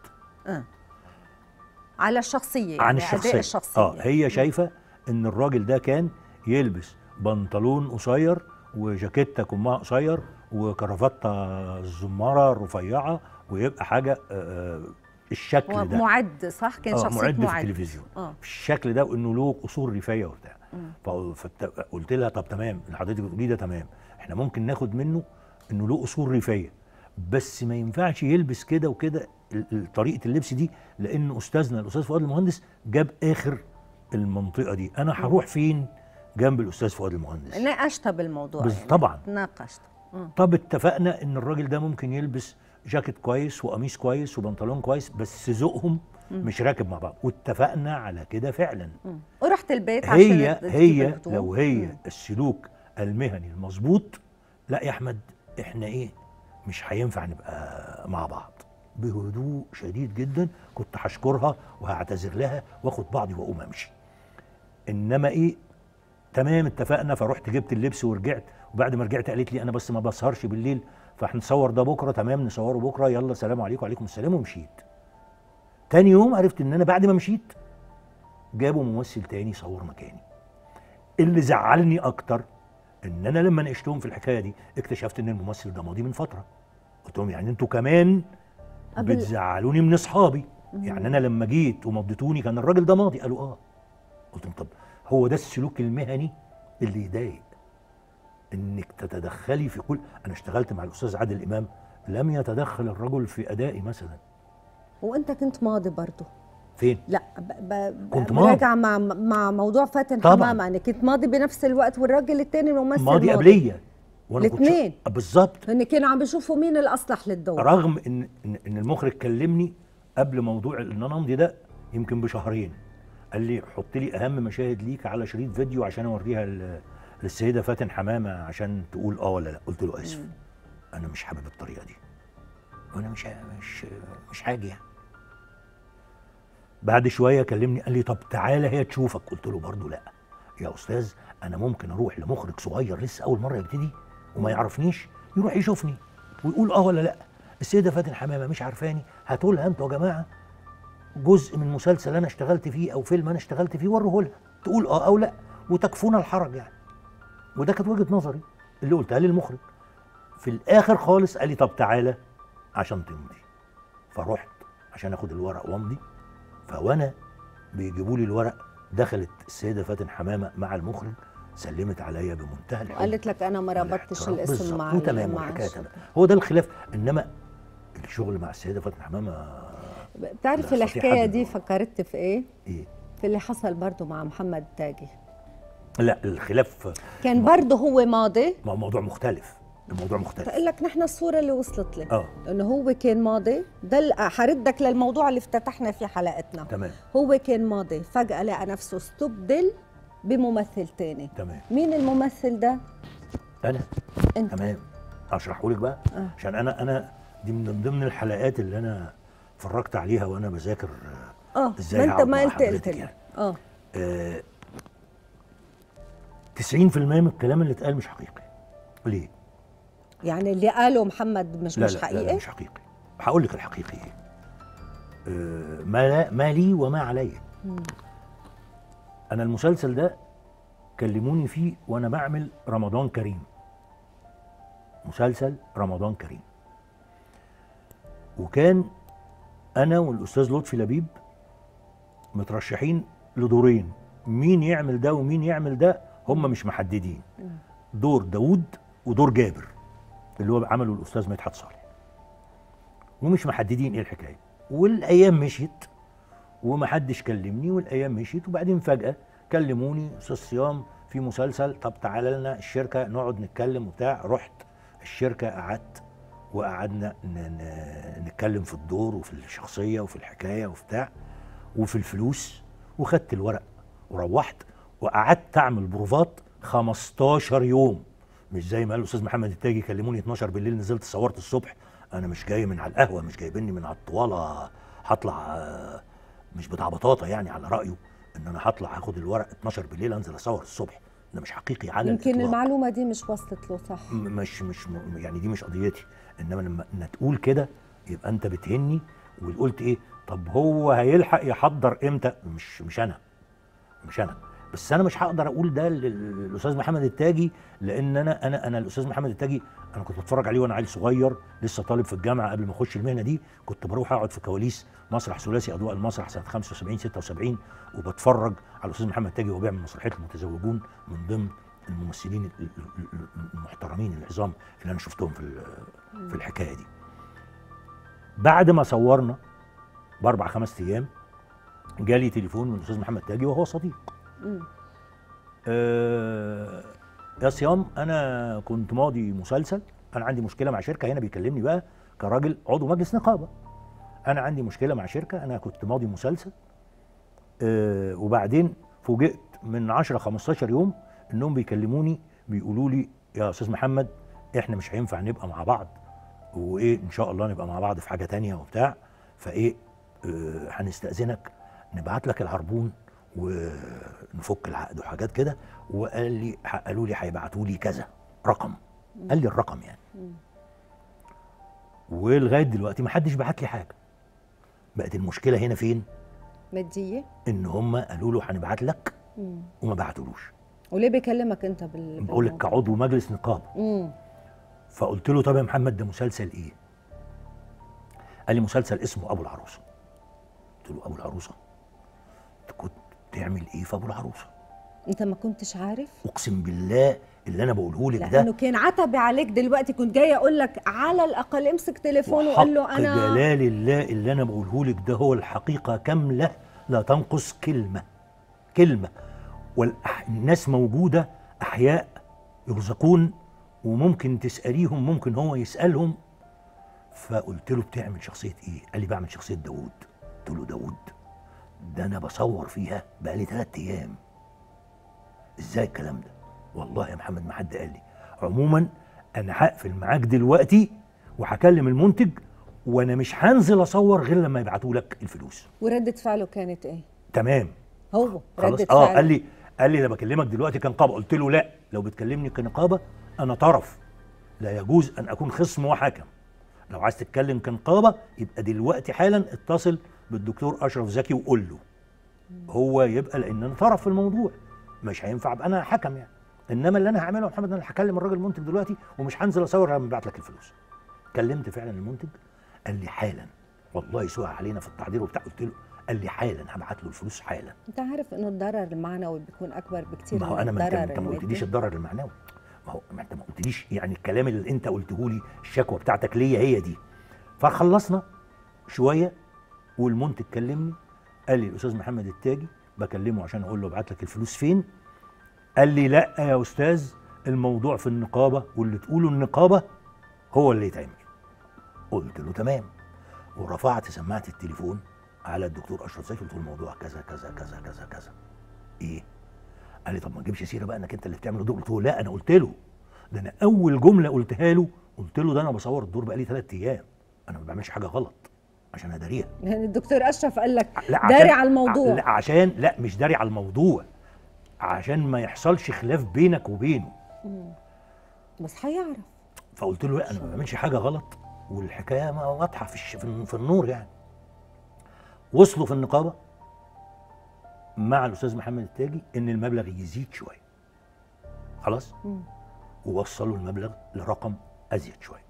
على الشخصيه، عن الشخصيه. هي شايفه ان الراجل ده كان يلبس بنطلون قصير وجاكيته كمها قصير وكرافته الزماره الرفيعه، ويبقى حاجه الشكل ده معد، صح؟ كان شخصيه معد في التلفزيون بالشكل ده، وانه له قصور ريفيه وبتاع. فقلت لها طب تمام اللي حضرتك بتقوليه ده تمام، احنا ممكن ناخد منه انه له اصول ريفيه، بس ما ينفعش يلبس كده وكده طريقه اللبس دي، لان استاذنا الاستاذ فؤاد المهندس جاب اخر المنطقه دي، انا هروح فين جنب الاستاذ فؤاد المهندس؟ ناقشت بالموضوع يعني. طبعا ناقشت. طب اتفقنا ان الراجل ده ممكن يلبس جاكيت كويس وقميص كويس وبنطلون كويس، بس ذوقهم مش راكب مع بعض، واتفقنا على كده فعلا. ورحت البيت هي لو هي السلوك المهني المظبوط، لا يا احمد احنا ايه مش هينفع نبقى مع بعض. بهدوء شديد جدا كنت هشكرها وهعتذر لها واخد بعضي واقوم امشي. انما ايه تمام اتفقنا، فرحت جبت اللبس ورجعت، وبعد ما رجعت قالت لي انا بس ما بسهرش بالليل، فهنصور ده بكره، تمام نصوره بكره، يلا سلام عليكم وعليكم السلام، ومشيت. تاني يوم عرفت ان انا بعد ما مشيت جابوا ممثل تاني صور مكاني. اللي زعلني اكتر ان انا لما ناقشتهم في الحكايه دي اكتشفت ان الممثل ده ماضي من فتره. قلت لهم يعني انتوا كمان بتزعلوني من اصحابي، يعني انا لما جيت ومضيتوني كان الراجل ده ماضي. قالوا اه. قلت لهم طب هو ده السلوك المهني اللي يضايق، انك تتدخلي في كل. انا اشتغلت مع الاستاذ عادل امام لم يتدخل الرجل في ادائي مثلا. وانت كنت ماضي برضه فين؟ لا كنت ماضي راجع مع موضوع فاتن حمامه، يعني كنت ماضي بنفس الوقت والراجل الثاني الممثل ماضي قبليه، وانا الاثنين بالظبط، ان كانوا عم بيشوفوا مين الاصلح للدور، رغم ان المخرج كلمني قبل موضوع ان انا امضي ده يمكن بشهرين، قال لي حط لي اهم مشاهد ليك على شريط فيديو عشان اوريها للسيده فاتن حمامه عشان تقول اه ولا لا. قلت له اسف انا مش حابب الطريقه دي وانا مش حاجه يعني. بعد شويه كلمني قال لي طب تعالى هي تشوفك. قلت له برضه لا يا استاذ، انا ممكن اروح لمخرج صغير لسه اول مره يبتدي وما يعرفنيش يروح يشوفني ويقول اه ولا لا. السيده فاتن حمامه مش عارفاني، هاتوا لها انتوا يا جماعه جزء من مسلسل انا اشتغلت فيه او فيلم انا اشتغلت فيه وريه لها تقول اه او لا وتكفونا الحرج يعني. وده كانت وجهه نظري اللي قلتها للمخرج. في الاخر خالص قال لي طب تعالى عشان تمضي. فرحت عشان اخد الورق وامضي، فوانا بيجيبوا لي الورق دخلت السيده فاتن حمامه مع المخرج سلمت عليا بمنتهى الحب وقالت لك انا ما ربطتش الاسم مع وتمام والحكايه تمام. هو ده الخلاف. انما الشغل مع السيده فاتن حمامه بتعرف الحكايه دي فكرت في ايه؟ ايه؟ في اللي حصل برضه مع محمد تاجي. لا الخلاف كان برضه هو ماضي، موضوع مختلف. الموضوع مختلف. فقال لك نحن الصوره اللي وصلت لي انه هو كان ماضي. ده حردك للموضوع اللي افتتحنا فيه حلقتنا. تمام. هو كان ماضي فجاه لقى نفسه استبدل بممثل تاني. تمام. مين الممثل ده؟ انا. انت. تمام. اشرحه لك بقى عشان انا دي من ضمن الحلقات اللي انا اتفرجت عليها وانا بذاكر ازاي ما انت ما قلت يعني. 90% من الكلام اللي اتقال مش حقيقي. ليه؟ يعني اللي قاله محمد مش حقيقي؟ لا مش حقيقي. هقول لك الحقيقي ايه. ما لي وما علي. انا المسلسل ده كلموني فيه وانا بعمل رمضان كريم، مسلسل رمضان كريم، وكان انا والاستاذ لطفي لبيب مترشحين لدورين، مين يعمل ده ومين يعمل ده هم مش محددين. دور داوود ودور جابر اللي هو عمله الاستاذ مدحت صالح، ومش محددين ايه الحكايه. والايام مشيت ومحدش كلمني، والايام مشيت، وبعدين فجاه كلموني استاذ صيام في مسلسل، طب تعالى لنا الشركه نقعد نتكلم وبتاع. رحت الشركه قعدت وقعدنا نتكلم في الدور وفي الشخصيه وفي الحكايه وبتاع وفي الفلوس، وخدت الورق وروحت وقعدت اعمل بروفات 15 يوم. مش زي ما قال الاستاذ محمد التاجي كلموني 12 بالليل نزلت صورت الصبح. انا مش جاي من على القهوه، مش جايبني من على الطواله هطلع مش بتاع بطاطا يعني على رايه ان انا هطلع هاخد الورق 12 بالليل انزل اصور الصبح. ده مش حقيقي على يمكن الإطلاق. المعلومه دي مش وصلت له صح. مش يعني دي مش قضيتي. انما لما تقول كده يبقى انت بتهني وقلت ايه. طب هو هيلحق يحضر امتى؟ مش انا بس انا مش هقدر اقول ده للاستاذ محمد التاجي، لان انا الاستاذ محمد التاجي انا كنت بتفرج عليه وانا عيل صغير لسه طالب في الجامعه قبل ما اخش المهنه دي. كنت بروح اقعد في كواليس مسرح ثلاثي اضواء المسرح سنه 75 76 وبتفرج على الاستاذ محمد التاجي وهو بيعمل مسرحيه المتزوجون، من ضمن الممثلين المحترمين العظام اللي انا شفتهم في الحكايه دي. بعد ما صورنا باربع خمس ايام جالي تليفون من الاستاذ محمد التاجي وهو صديق. يا صيام انا كنت ماضي مسلسل، انا عندي مشكله مع شركه، هنا بيكلمني بقى كراجل عضو مجلس نقابه. انا عندي مشكله مع شركه، انا كنت ماضي مسلسل وبعدين فوجئت من 10 15 يوم انهم بيكلموني بيقولوا لي يا استاذ محمد احنا مش هينفع نبقى مع بعض، وايه ان شاء الله نبقى مع بعض في حاجه تانية وبتاع، فايه هنستأذنك نبعت لك العربون ونفك العقد وحاجات كده. قالوا لي هيبعتوا لي كذا رقم، قال لي الرقم يعني. ولغايه دلوقتي ما حدش بعت لي حاجه. بقت المشكله هنا فين؟ ماديه، ان هم قالوا له هنبعت لك وما بعتولوش. وليه بيكلمك انت بقول لك كعضو مجلس نقابه. فقلت له طب يا محمد ده مسلسل ايه؟ قال لي مسلسل اسمه ابو العروسه. قلت له ابو العروسه؟ انت كنت بتعمل ايه في ابو العروسه؟ انت ما كنتش عارف؟ اقسم بالله اللي انا بقوله لك ده لانه كان عتبي عليك. دلوقتي كنت جاي اقول لك على الاقل امسك تليفون وقول له انا جلال الله اللي انا بقوله لك ده هو الحقيقه كامله لا تنقص كلمه. والناس موجوده احياء يرزقون وممكن تساليهم، ممكن هو يسالهم. فقلت له بتعمل شخصيه ايه؟ قال لي بعمل شخصيه داوود. قلت له داوود ده انا بصور فيها بقالي 3 ايام. ازاي الكلام ده؟ والله يا محمد ما حد قال لي. عموما انا هقفل معاك دلوقتي وهكلم المنتج وانا مش هنزل اصور غير لما يبعتوا لك الفلوس. وردة فعله كانت ايه؟ تمام. هو ردة فعله قال لي انا بكلمك دلوقتي كنقابه. قلت له لا، لو بتكلمني كنقابه انا طرف، لا يجوز ان اكون خصم وحكم. لو عايز تتكلم كنقابه يبقى دلوقتي حالا اتصل بالدكتور اشرف زكي وقول له هو يبقى، لان انا طرف في الموضوع، مش هينفع ابقى انا حكم يعني. انما اللي انا هعمله يا محمد انا هكلم الراجل المنتج دلوقتي ومش هنزل اصور لما ابعت لك الفلوس. كلمت فعلا المنتج قال لي حالا، والله سوء علينا في التحضير وبتاع. قلت له قال لي حالا هبعت له الفلوس حالا. انت عارف ان الضرر المعنوي بيكون اكبر بكتير. ما هو انا انت ما قلتليش الضرر المعنوي، ما انت ما قلتليش يعني الكلام اللي انت قلته لي الشكوى بتاعتك ليا هي دي. فخلصنا شويه والمنتج كلمني قال لي الاستاذ محمد التاجي بكلمه عشان اقول له ابعت لك الفلوس فين. قال لي لا يا استاذ الموضوع في النقابه واللي تقوله النقابه هو اللي يتعمل. قلت له تمام، ورفعت سماعه التليفون على الدكتور اشرف زكي قلت له الموضوع كذا كذا كذا كذا كذا. ايه؟ قال لي طب ما تجيبش سيره بقى انك انت اللي بتعمل الدور. قلت له لا، انا قلت له ده، انا اول جمله قلتها له قلت له ده انا بصور الدور بقالي 3 ايام، انا ما بعملش حاجه غلط عشان اداريها. يعني الدكتور اشرف قال لك داري على الموضوع؟ لا عشان لا مش داري على الموضوع، عشان ما يحصلش خلاف بينك وبينه. بس هيعرف. فقلت له لا انا ما بعملش حاجه غلط والحكايه واضحه في النور يعني. وصلوا في النقابه مع الاستاذ محمد التاجي ان المبلغ يزيد شويه. خلاص؟ ووصلوا المبلغ لرقم ازيد شويه.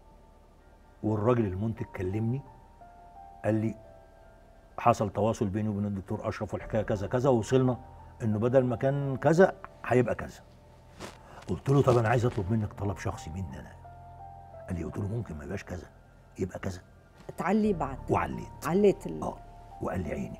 والراجل المنتج كلمني قال لي حصل تواصل بيني وبين الدكتور اشرف والحكايه كذا كذا، ووصلنا انه بدل ما كان كذا هيبقى كذا. قلت له طب انا عايز اطلب منك طلب شخصي مني انا. قال لي قلت له ممكن ما يبقاش كذا يبقى كذا. تعلي بعد عليت وقال لي عيني.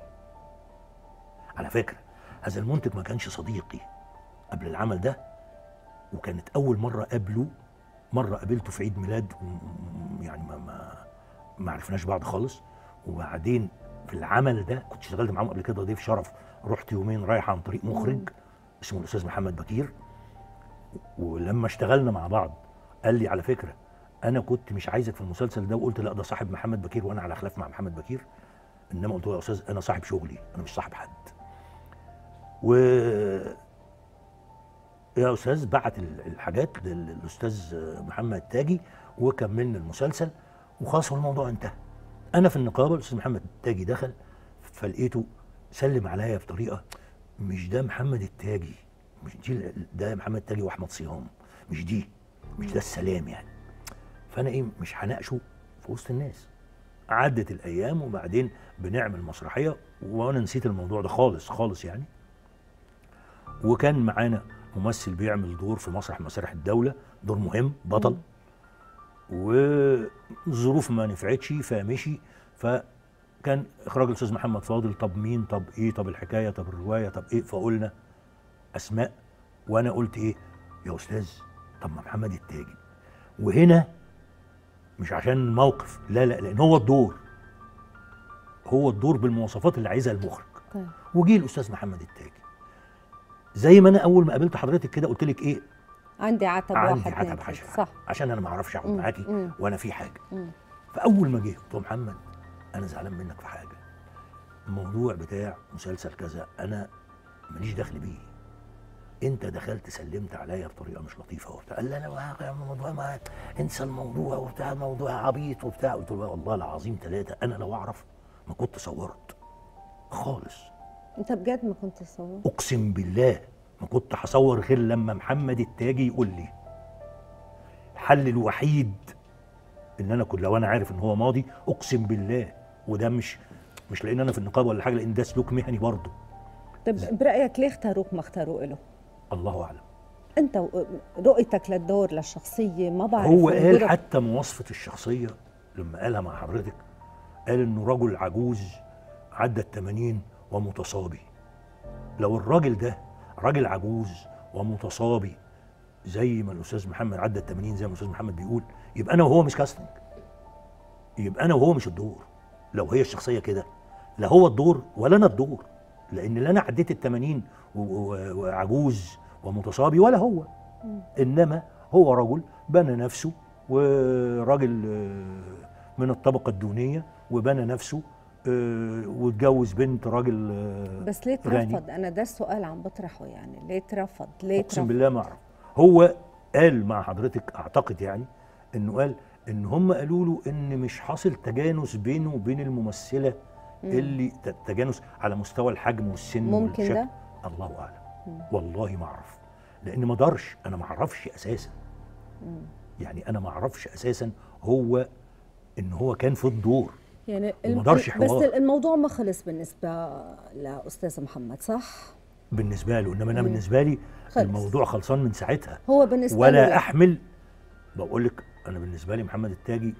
على فكره هذا المنتج ما كانش صديقي قبل العمل ده، وكانت اول مره اقابله. مره قابلته في عيد ميلاد يعني ما عرفناش بعض خالص. وبعدين في العمل ده كنت اشتغلت معاهم قبل كده ضيف شرف، رحت يومين رايح عن طريق مخرج اسمه الاستاذ محمد بكير. ولما اشتغلنا مع بعض قال لي على فكره انا كنت مش عايزك في المسلسل ده، وقلت لا ده صاحب محمد بكير وانا على خلاف مع محمد بكير، انما قلت له يا استاذ انا صاحب شغلي انا مش صاحب حد. و يا استاذ بعت الحاجات للاستاذ محمد التاجي وكملنا المسلسل وخلاص والموضوع انتهى. انا في النقابه الاستاذ محمد التاجي دخل فلقيته سلم عليا بطريقه مش ده محمد التاجي، مش دي، ده محمد التاجي واحمد صيام، مش دي، مش ده السلام يعني. فانا ايه، مش هناقشه في وسط الناس. عدت الايام وبعدين بنعمل مسرحيه وانا نسيت الموضوع ده خالص خالص يعني. وكان معانا ممثل بيعمل دور في مسرح الدوله، دور مهم، بطل، والظروف ما نفعتش فمشي. فكان اخراج الاستاذ محمد فاضل، طب مين، طب ايه، طب الحكايه، طب الروايه، طب ايه، فقلنا اسماء. وانا قلت ايه يا استاذ، طب ما محمد التاجي. وهنا مش عشان الموقف، لا لا، لان هو الدور بالمواصفات اللي عايزها المخرج. وجي الاستاذ محمد التاجي زي ما انا اول ما قابلت حضرتك كده قلت لك ايه، عندي عتب واحد صح، عشان انا ما اعرفش اقعد معاكي وانا في حاجه. فاول ما جه قلت له محمد انا زعلان منك في حاجه، الموضوع بتاع مسلسل كذا انا ماليش دخل بيه، انت دخلت سلمت عليا بطريقه مش لطيفه وبتاع. قال لي انا الموضوع ما انسى الموضوع وبتاع، موضوع عبيط وبتاع. قلت له والله العظيم ثلاثه انا لو اعرف ما كنت صورت خالص. انت بجد ما كنت تصور؟ اقسم بالله ما كنت هصور غير لما محمد التاجي يقول لي. الحل الوحيد ان انا كنت، لو انا عارف ان هو ماضي، اقسم بالله، وده مش لان انا في النقابه ولا حاجه، لان ده سلوك مهني برضه. طب برايك ليه اختاروك ما اختاروه له؟ الله اعلم. انت رؤيتك للدور للشخصيه ما بعرف. هو قال حتى مواصفه الشخصيه لما قالها مع حضرتك، قال انه رجل عجوز عدى ال80 ومتصابي. لو الراجل ده راجل عجوز ومتصابي زي ما الاستاذ محمد عدى ال80 زي ما الاستاذ محمد بيقول، يبقى انا وهو مش كاستنج، يبقى انا وهو مش الدور. لو هي الشخصيه كده، لا هو الدور ولا انا الدور، لان لا انا عديت ال80 وعجوز ومتصابي ولا هو. انما هو رجل بنى نفسه، وراجل من الطبقه الدونيه، وبنى نفسه واتجوز بنت راجل بس ليه اترفض؟ انا ده السؤال عم بطرحه يعني، ليه اترفض؟ اقسم بالله ما اعرف. هو قال مع حضرتك اعتقد يعني انه قال ان هم قالوا له ان مش حاصل تجانس بينه وبين الممثله، اللي تجانس على مستوى الحجم والسن ممكن والشكل. ده الله اعلم. والله ما اعرف، لان ما اقدرش، انا ما اعرفش اساسا. يعني انا ما اعرفش اساسا هو ان هو كان في الدور يعني بس الموضوع ما خلص بالنسبه لاستاذ محمد، صح؟ بالنسبه له، انما انا بالنسبه لي خلص. الموضوع خلصان من ساعتها. هو بالنسبه ولا له احمل، بقول لك انا بالنسبه لي محمد التاجي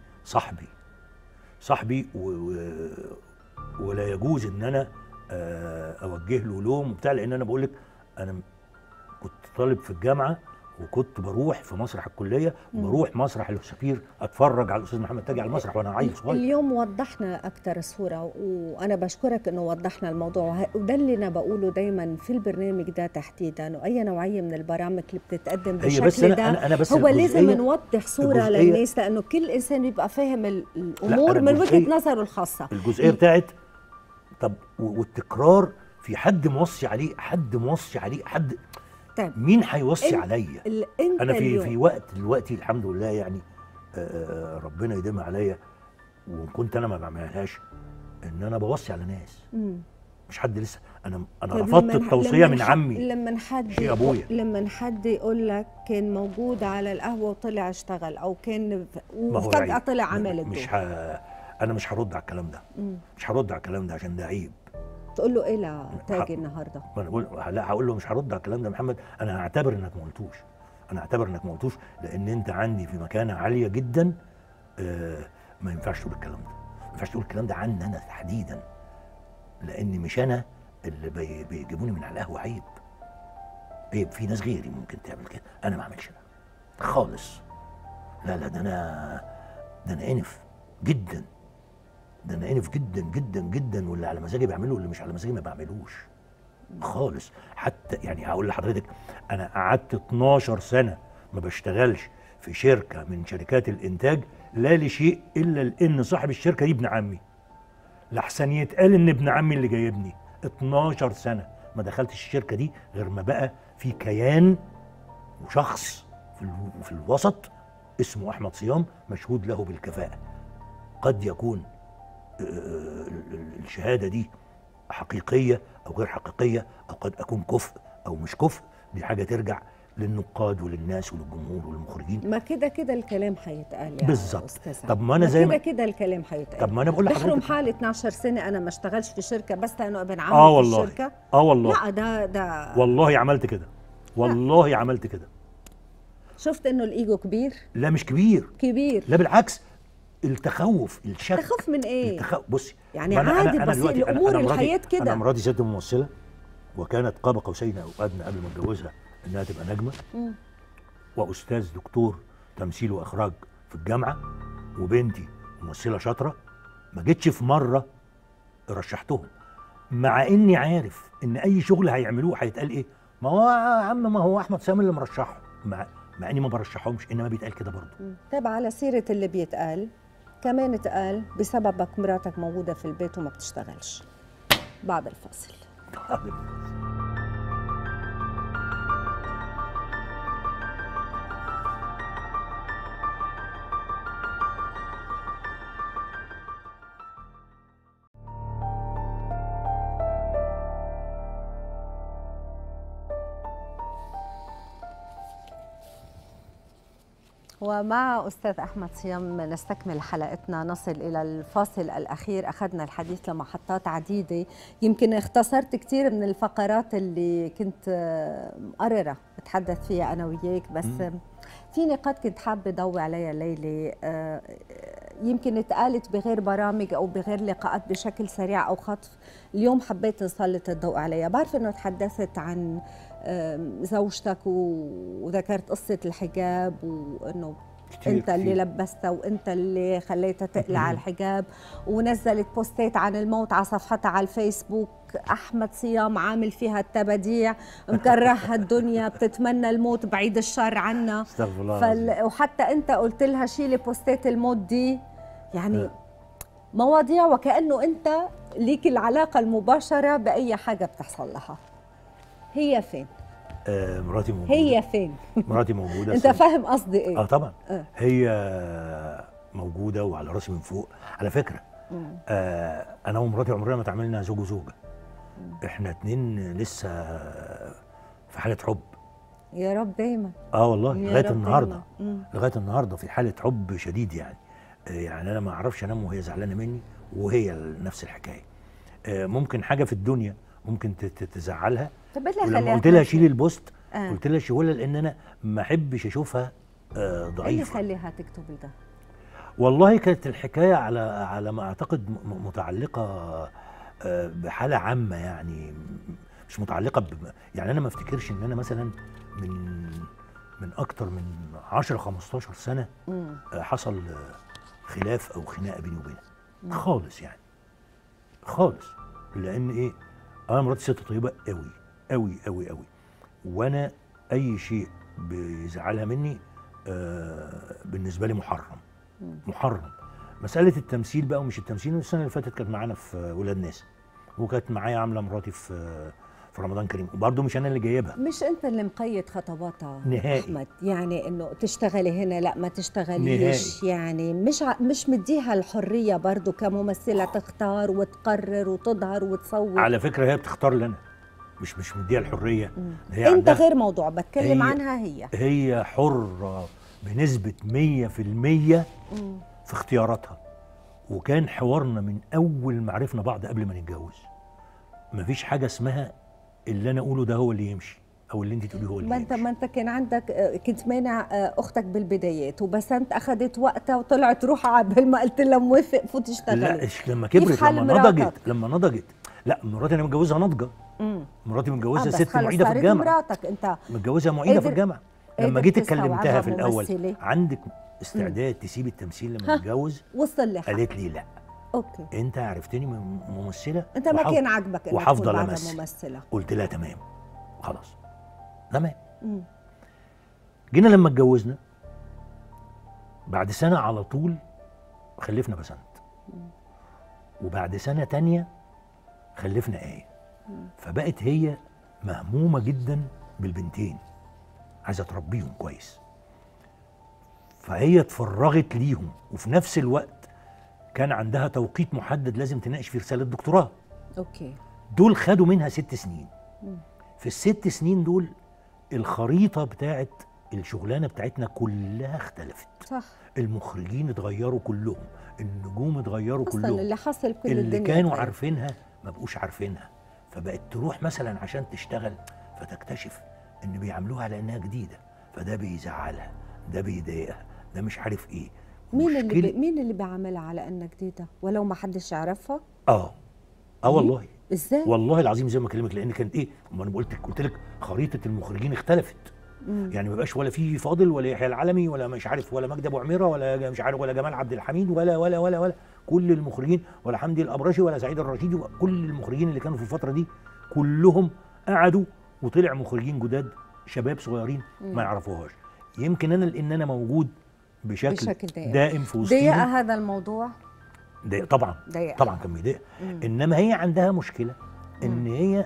صاحبي ولا يجوز ان انا اوجه له لوم وبتاع، لان انا بقول لك انا كنت طالب في الجامعه، وكنت بروح في مسرح الكليه وبروح مسرح السفير اتفرج على الاستاذ محمد التاجي على المسرح وانا عيل صغير. اليوم وضحنا اكثر الصوره، وانا بشكرك انه وضحنا الموضوع، وده اللي انا بقوله دايما في البرنامج ده تحديدا، واي نوعيه من البرامج اللي بتتقدم بالشكل ده. أنا بس هو لازم نوضح صوره للناس، لانه كل انسان يبقى فاهم الامور من وجهه نظره الخاصه. الجزئيه بتاعت طب والتكرار، في حد موصي عليه، حد طيب مين هيوصي عليا؟ انا في وقت دلوقتي الحمد لله يعني ربنا يديمها عليا، وكنت انا ما بعملهاش، ان انا بوصي على ناس. مش حد لسه، انا رفضت التوصيه من عمي. لما حد يقول لك كان موجود على القهوه وطلع اشتغل، او كان وفجاه طلع عمل الدور، انا مش هرد على الكلام ده. مش هرد على الكلام ده عشان ده عيب. تقول له ايه لتاجي النهارده؟ ما انا بقول لا، هقول له مش هرد على الكلام ده يا محمد، انا هعتبر انك ما قلتوش، لان انت عندي في مكانه عاليه جدا. ما ينفعش تقول الكلام ده، ما ينفعش تقول الكلام ده عني انا تحديدا، لان مش انا اللي بيجيبوني من على القهوه. عيب، في ناس غيري ممكن تعمل كده، انا ما اعملش ده خالص. لا ده انا انف جدا، جدا جدا، واللي على مزاجي بعمله، واللي مش على مزاجي ما بعملوش خالص. حتى يعني هقول لحضرتك، انا قعدت 12 سنه ما بشتغلش في شركه من شركات الانتاج، لا لشيء الا لان صاحب الشركه دي ابن عمي، لحسن يتقال ان ابن عمي اللي جايبني. 12 سنه ما دخلتش الشركه دي غير ما بقى في كيان وشخص في الوسط اسمه احمد صيام، مشهود له بالكفاءه. قد يكون الشهاده دي حقيقيه او غير حقيقيه، او قد اكون كفء او مش كفء، دي حاجه ترجع للنقاد وللناس وللجمهور وللمخرجين. ما كده الكلام هيتقال يا بالظبط. أستاذ. طب ما انا زي ما كده الكلام هيتقال. طب ما انا بقول لحضرتك بحرم حالي 12 سنه انا ما اشتغلش في شركه بس لانه ابن عمي والله. في الشركه. والله. لا ده والله عملت كده، والله عملت كده. شفت انه الايجو كبير؟ لا مش كبير، كبير. لا بالعكس، التخوف، الشك. تخوف من ايه؟ بصي يعني عادي، بس الامور الحياه كده. انا مراتي ست ممثله، وكانت قاب قوسين او ادنى قبل ما اتجوزها انها تبقى نجمه، واستاذ دكتور تمثيل واخراج في الجامعه، وبنتي ممثله شاطره. ما جيتش في مره رشحتهم، مع اني عارف ان اي شغل هيعملوه هيتقال ايه، ما هو يا عم ما هو احمد سامي اللي مرشحه، مع اني ما برشحهمش، انما بيتقال كده برضه. طيب على سيره اللي بيتقال، كمان اتقال بسببك مراتك موجوده في البيت وما بتشتغلش. بعد الفاصل. ومع أستاذ أحمد صيام نستكمل حلقتنا، نصل إلى الفاصل الأخير. أخذنا الحديث لمحطات عديدة، يمكن اختصرت كثير من الفقرات اللي كنت مقررة أتحدث فيها أنا وياك، بس في نقاط كنت حابة أضوي عليها ليلى، يمكن اتقالت بغير برامج أو بغير لقاءات بشكل سريع أو خطف. اليوم حبيت نسلط الضوء عليها. بعرف أنه تحدثت عن زوجتك وذكرت قصة الحجاب، وأنه أنت اللي لبستها وأنت اللي خليتها تقلع الحجاب، ونزلت بوستات عن الموت على صفحتها على الفيسبوك. أحمد صيام عامل فيها التبديع، مكرهها الدنيا، بتتمنى الموت، بعيد الشر عنا. استغفر الله. وحتى أنت قلت لها شيلي بوستات الموت دي، يعني مواضيع وكأنه أنت ليك العلاقة المباشرة بأي حاجة بتحصل لها. هي فين؟ مراتي موجودة. هي فين؟ مراتي موجودة. انت فاهم قصدي ايه؟ طبعا. هي موجودة وعلى راسي من فوق. على فكرة انا ومراتي عمرنا ما تعاملنا زوج وزوجة. احنا اتنين لسه في حالة حب. يا رب دايما. والله لغاية النهاردة. لغاية النهاردة في حالة حب شديد يعني. يعني انا ما اعرفش انام وهي زعلانة مني، وهي نفس الحكاية. ممكن حاجة في الدنيا ممكن تزعلها. طب لما قلت لها شيلي البوست قلت لها شيلها لان انا ما احبش اشوفها ضعيفه. ايه اللي يخليها تكتب ده؟ والله كانت الحكايه على ما اعتقد متعلقه بحاله عامه، يعني مش متعلقه يعني انا ما افتكرش ان انا مثلا من اكتر من 10 15 سنه حصل خلاف او خناقه بيني وبينها خالص، يعني خالص. لان ايه، انا مراتي ست طيبه قوي قوي قوي قوي، وانا اي شيء بيزعلها مني بالنسبه لي محرم. مساله التمثيل بقى ومش التمثيل، السنه اللي فاتت كانت معانا في ولاد ناس، وكانت معايا عامله مراتي في رمضان كريم، وبرضه مش انا اللي جايبها. مش انت اللي مقيد خطواتها نهائي احمد، يعني انه تشتغلي هنا لا ما تشتغليش نهائي. يعني مش مديها الحريه برضه كممثله تختار وتقرر وتظهر وتصور. على فكره هي بتختار لنا، مش مديها الحريه. هي انت غير موضوع بتكلم عنها. هي حره بنسبه 100% في اختياراتها. وكان حوارنا من اول ما عرفنا بعض قبل ما نتجوز، مفيش حاجه اسمها اللي انا اقوله ده هو اللي يمشي او اللي انت تقوليه هو اللي يمشي. ما انت كان عندك، كنت مانع اختك بالبدايات، وبسنت اخذت وقتها وطلعت روحها عبال ما قلت لها موافق فوتي اشتغلي. لا لما كبرت، لما نضجت لا مراتي انا متجوزها ناضجه. مراتي متجوزها ست معيده في الجامعه. مراتك انت متجوزها معيده في الجامعه. لما جيت اتكلمتها في الاول عندك استعداد تسيب التمثيل لما تتجوز؟ وصل لها قالت لي لا. اوكي انت عرفتني ممثله، انت ما كان عاجبك انك وهفضل امثل. ممثله. قلت لها تمام خلاص تمام. جينا لما اتجوزنا بعد سنه على طول خلفنا بسنت، وبعد سنه تانية خلفنا ايه. فبقت هي مهمومه جدا بالبنتين، عايزه تربيهم كويس، فهي اتفرغت ليهم، وفي نفس الوقت كان عندها توقيت محدد لازم تناقش فيه رساله دكتوراه. اوكي. دول خدوا منها 6 سنين. في ال6 سنين دول الخريطه بتاعت الشغلانه بتاعتنا كلها اختلفت. صح. المخرجين اتغيروا كلهم، النجوم اتغيروا كلهم، اصلا اللي حصل كل اللي الدنيا كانوا اتغير. عارفينها ما بقوش عارفينها، فبقت تروح مثلا عشان تشتغل فتكتشف ان بيعاملوها على انها جديده، فده بيزعلها، ده بيضايقها، ده مش عارف ايه. مين اللي بيعاملها على انها جديده ولو ما حدش يعرفها؟ والله ازاي؟ والله العظيم زي ما اكلمك، لان كانت ايه، ما انا قلت لك خريطه المخرجين اختلفت. يعني ما بقاش ولا في فاضل ولا يحيى العلمي ولا مش عارف ولا مجدي ابو عميره ولا مش عارف ولا جمال عبد الحميد ولا كل المخرجين، ولا حمدي الابراشي ولا سعيد الرشيدي، كل المخرجين اللي كانوا في الفتره دي كلهم قعدوا وطلع مخرجين جداد شباب صغيرين ما يعرفوهاش. يمكن انا لان انا موجود بشكل دائم في وسطهم. ضيق هذا الموضوع؟ ضيق طبعا. طبعا كان بيضايق. انما هي عندها مشكله ان هي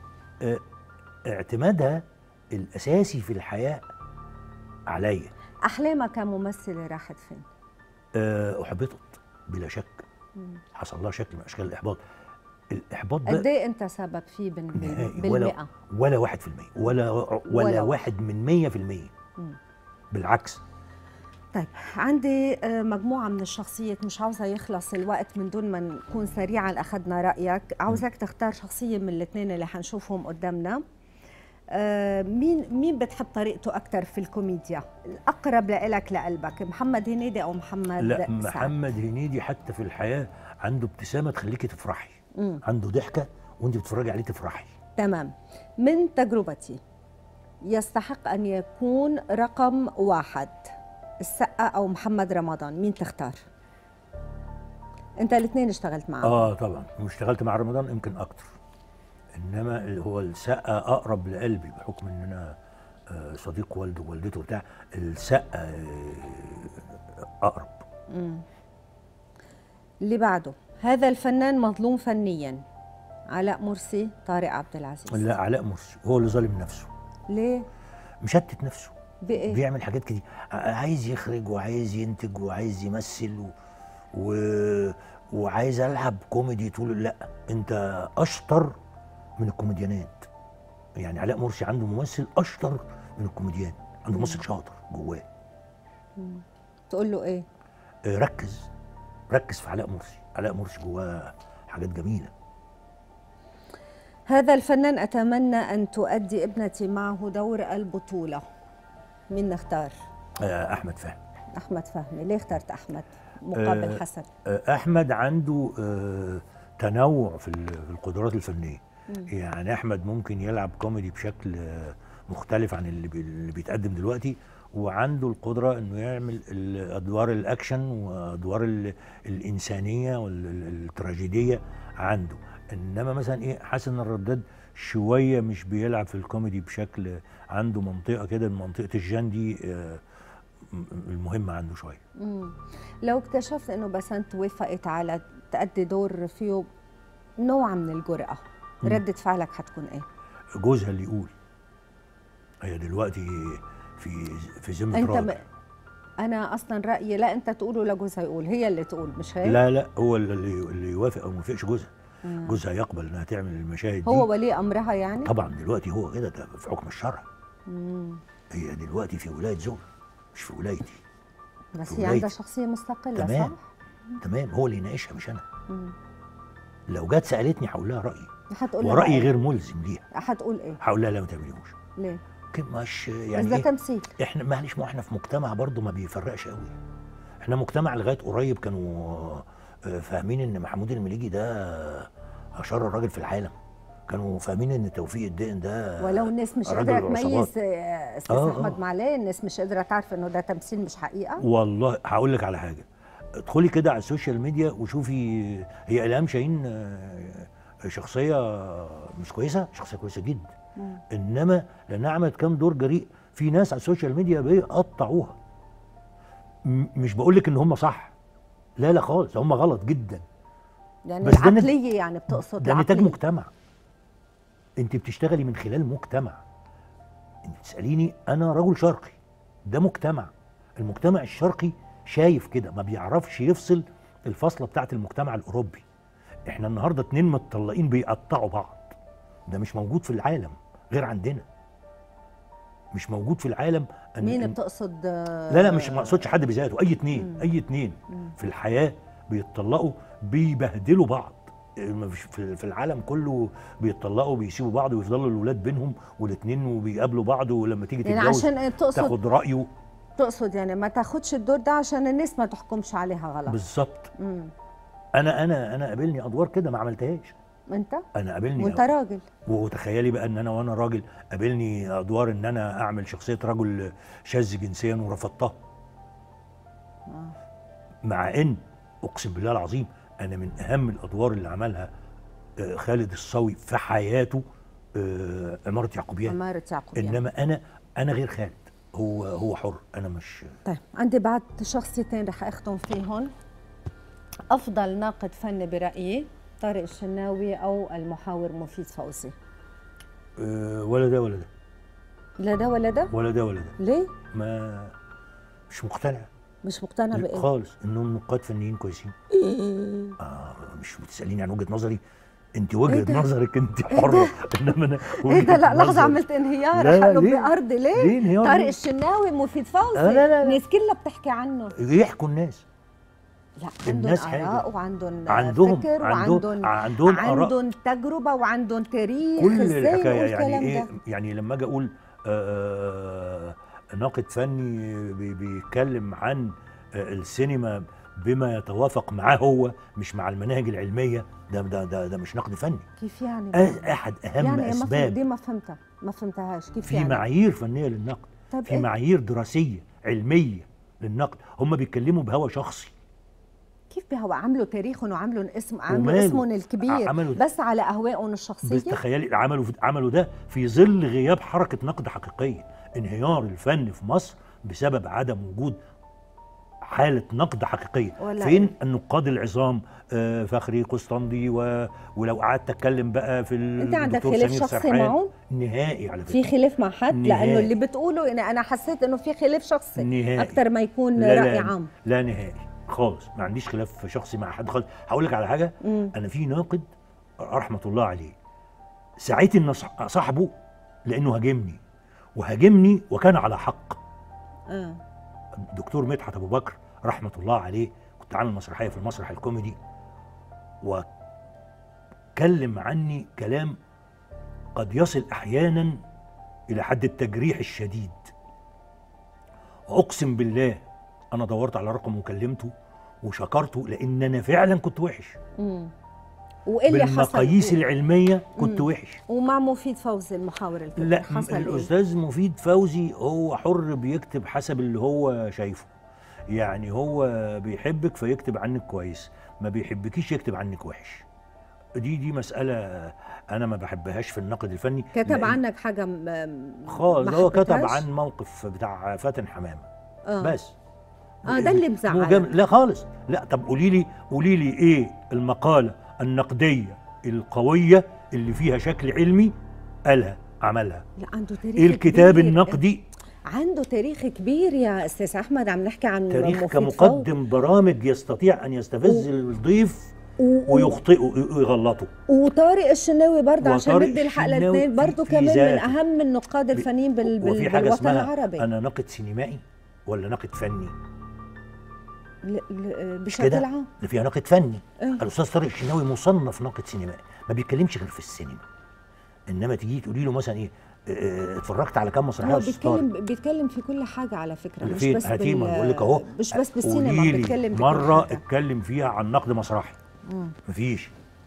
اعتمادها الاساسي في الحياه عليا. احلامها كممثله راحت فين؟ احبطت بلا شك. حصل لها شكل من اشكال الاحباط. الاحباط ده قد ايه انت سبب فيه بالمئة؟ ولا 1% ولا 1 من 100%. بالعكس. طيب عندي مجموعة من الشخصيات، مش عاوزة يخلص الوقت من دون ما نكون سريعا أخذنا رأيك. عاوزك تختار شخصية من الاثنين اللي حنشوفهم قدامنا. مين بتحب طريقته أكثر في الكوميديا؟ الأقرب لإلك لقلبك، محمد هنيدي أو محمد لا سعد؟ محمد هنيدي حتى في الحياة عنده ابتسامة تخليكي تفرحي. عنده ضحكة وانت بتتفرجي عليه تفرحي. تمام. من تجربتي يستحق أن يكون رقم 1 السقا أو محمد رمضان، مين تختار؟ أنت الاثنين اشتغلت معاه. طبعا، واشتغلت مع رمضان يمكن أكتر، إنما هو السقا أقرب لقلبي بحكم إن أنا صديق والده ووالدته بتاع السقا أقرب. اللي بعده، هذا الفنان مظلوم فنيا، علاء مرسي، طارق عبد العزيز؟ لا، علاء مرسي هو اللي ظالم نفسه. ليه؟ مشتت نفسه. بإيه؟ بيعمل حاجات كتير، عايز يخرج وعايز ينتج وعايز يمثل وعايز ألعب كوميدي طول. لا، أنت أشطر من الكوميديانات. يعني علاء مرسي عنده ممثل أشطر من الكوميديان، عنده ممثل شاطر جواه. تقول له إيه؟ ركز في علاء مرسي. علاء مرسي جواه حاجات جميلة. هذا الفنان أتمنى أن تؤدي ابنتي معه دور البطولة، مين نختار؟ أحمد فهمي. أحمد فهمي، ليه اخترت أحمد مقابل حسن؟ أحمد عنده تنوع في القدرات الفنية. يعني أحمد ممكن يلعب كوميدي بشكل مختلف عن اللي بيتقدم دلوقتي، وعنده القدرة إنه يعمل أدوار الأكشن وأدوار الإنسانية والتراجيدية عنده. إنما مثلا حسن الرداد شوية مش بيلعب في الكوميدي بشكل، عنده منطقة كده، منطقة الجان دي المهمة عنده شوية. لو اكتشفت إنه بسنت وافقت على تأدي دور فيه نوع من الجرأة، ردة فعلك هتكون إيه؟ جوزها اللي يقول. هي دلوقتي في ذمة راجل. أنا أصلا رأيي لا أنت تقوله لا جوزها يقول، هي اللي تقول مش هي؟ لا هو اللي يوافق أو ما يوافقش جوزها. جوزها يقبل إنها تعمل المشاهد دي. هو ولي أمرها يعني؟ طبعا دلوقتي هو كده، ده في حكم الشرع. هي دلوقتي في ولاية زوج مش في ولايتي. بس هي عندها شخصية مستقلة. تمام. صح؟ تمام، هو اللي يناقشها مش أنا. لو جت سألتني هقول لها رأيي، هتقول لها ورأيي غير ملزم ليها. هتقول إيه؟ هقول لها لا ما تعمليهوش. ليه؟ مش يعني بس ده تمثيل. احنا معلش، ما احنا في مجتمع برضه ما بيفرقش قوي. احنا مجتمع لغايه قريب كانوا فاهمين ان محمود المليجي ده اشر راجل في العالم. كانوا فاهمين ان توفيق الدقن ده ولو الناس مش قادره تميز استاذ احمد معلاه، الناس مش قادره تعرف انه ده تمثيل مش حقيقه. والله هقول لك على حاجه، ادخلي كده على السوشيال ميديا وشوفي. هي إلهام شاهين شخصيه مش كويسه، شخصيه كويسه جدا. انما لانها عملت كام دور جريء، في ناس على السوشيال ميديا بيقطعوها. مش بقول لك ان هم صح، لا خالص، هم غلط جدا. يعني بس العقليه يعني بتقصد ده نتاج مجتمع. انت بتشتغلي من خلال مجتمع. انت تساليني، انا رجل شرقي، ده مجتمع. المجتمع الشرقي شايف كده، ما بيعرفش يفصل الفصله بتاعت المجتمع الاوروبي. احنا النهارده 2 متطلقين بيقطعوا بعض، ده مش موجود في العالم غير عندنا، مش موجود في العالم. مين بتقصد؟ لا مش مقصودش حد بذاته، اي اتنين في الحياه بيتطلقوا بيبهدلوا بعض. في العالم كله بيتطلقوا بيسيبوا بعض ويفضلوا الولاد بينهم والاتنين وبيقابلوا بعض، ولما تيجي تتجوز يعني عشان تاخد رايه. تقصد يعني ما تاخدش الدور ده عشان الناس ما تحكمش عليها غلط. بالظبط. انا قابلني ادوار كده ما عملتهاش. انا قابلني وانت راجل، وتخيلي بقى ان انا وانا راجل قابلني ادوار ان انا اعمل شخصيه رجل شاذ جنسيا ورفضتها. مع ان اقسم بالله العظيم انا من اهم الادوار اللي عملها خالد الصاوي في حياته عمارة يعقوبيان. انما انا غير خالد، هو حر، انا مش. طيب عندي بعد شخصيتين رح اختم فيهم. افضل ناقد فني برايي طارق الشناوي او المحاور مفيد فوزي؟ ولا ده ولا ده. لا ده ولا ده؟ ولا ده ولا ده. ليه؟ ما مش مقتنع. مش مقتنع بايه؟ خالص انهم نقاد فنيين كويسين. مش بتساليني عن وجهه نظري، انت وجهه نظرك انت حره، انما انا ايه ده؟ لا لحظه، عملت انهيار حلو بارضي. ليه انهيار؟ طارق الشناوي مفيد فوزي الناس كلها بتحكي عنه. يحكوا الناس. لا عندهم آراء وعندهم فكر وعندهم تجربه وعندهم تاريخ. كل الحكايه يعني ايه؟ يعني لما اجي اقول ناقد فني بيتكلم عن السينما بما يتوافق معاه هو، مش مع المناهج العلميه، ده مش نقد فني. كيف يعني؟ احد اهم يعني اسباب دي ما فهمتهاش. كيف في يعني؟ معايير فنيه للنقد، في معايير دراسيه علميه للنقد. هم بيتكلموا بهوى شخصي. كيف بهوى؟ عملوا تاريخهم وعملوا عملوا اسمهم الكبير بس على اهوائهم الشخصيه. بس تخيلي عملوا ده في ظل غياب حركه نقد حقيقيه. انهيار الفن في مصر بسبب عدم وجود حالة نقد حقيقية. فين النقاد العظام؟ فخري قسطندي ولو قعدت اتكلم بقى في انت عندك خلاف شخصي معه؟ نهائي على فكرة. في خلاف مع حد؟ لانه اللي بتقوله انا حسيت انه في خلاف شخصي نهائي. اكتر ما يكون رأي عام. لا نهائي خالص، ما عنديش خلاف شخصي مع حد خالص. هقول لك على حاجة، انا في ناقد رحمة الله عليه ساعتي ان صاحبه لانه هاجمني وكان على حق. الدكتور مدحت ابو بكر رحمه الله عليه، كنت عامل مسرحيه في المسرح الكوميدي وكلم عني كلام قد يصل احيانا الى حد التجريح الشديد. واقسم بالله انا دورت على رقمه وكلمته وشكرته، لان انا فعلا كنت وحش. وايه اللي حصل؟ بالمقاييس العلميه كنت وحش. ومع مفيد فوزي المحاور الكبير لا حصل الاستاذ مفيد فوزي هو حر بيكتب حسب اللي هو شايفه. يعني هو بيحبك فيكتب عنك كويس، ما بيحبكيش يكتب عنك وحش. دي مسألة أنا ما بحبهاش في النقد الفني. كتب عنك حاجة خالص؟ هو كتب عن موقف بتاع فاتن حمامة بس. ده اللي مزعل. لا خالص. لا طب قولي لي إيه المقالة النقدية القوية اللي فيها شكل علمي عملها؟ لا عنده تاريخ الكتاب كبير. النقدي عنده تاريخ كبير يا استاذ احمد. عم نحكي عن تاريخ كمقدم برامج يستطيع ان يستفز الضيف ويخطئه ويغلطه. وطارق الشناوي برضه عشان ندي الحق الاثنين برضه كمان من اهم النقاد الفنيين بالوطن العربي. انا ناقد سينمائي ولا ناقد فني؟ بشكل عام ده فيها ناقد فني. الاستاذ طارق الشناوي مصنف ناقد سينمائي، ما بيتكلمش غير في السينما. انما تيجي تقولي له مثلا ايه، اتفرجت على كام مسرحيه؟ بيتكلم في كل حاجه على فكره، مش بس بقول لك اهو، مش بس بالسينما، بيتكلم مره اتكلم فيها عن نقد مسرحي. مفيش.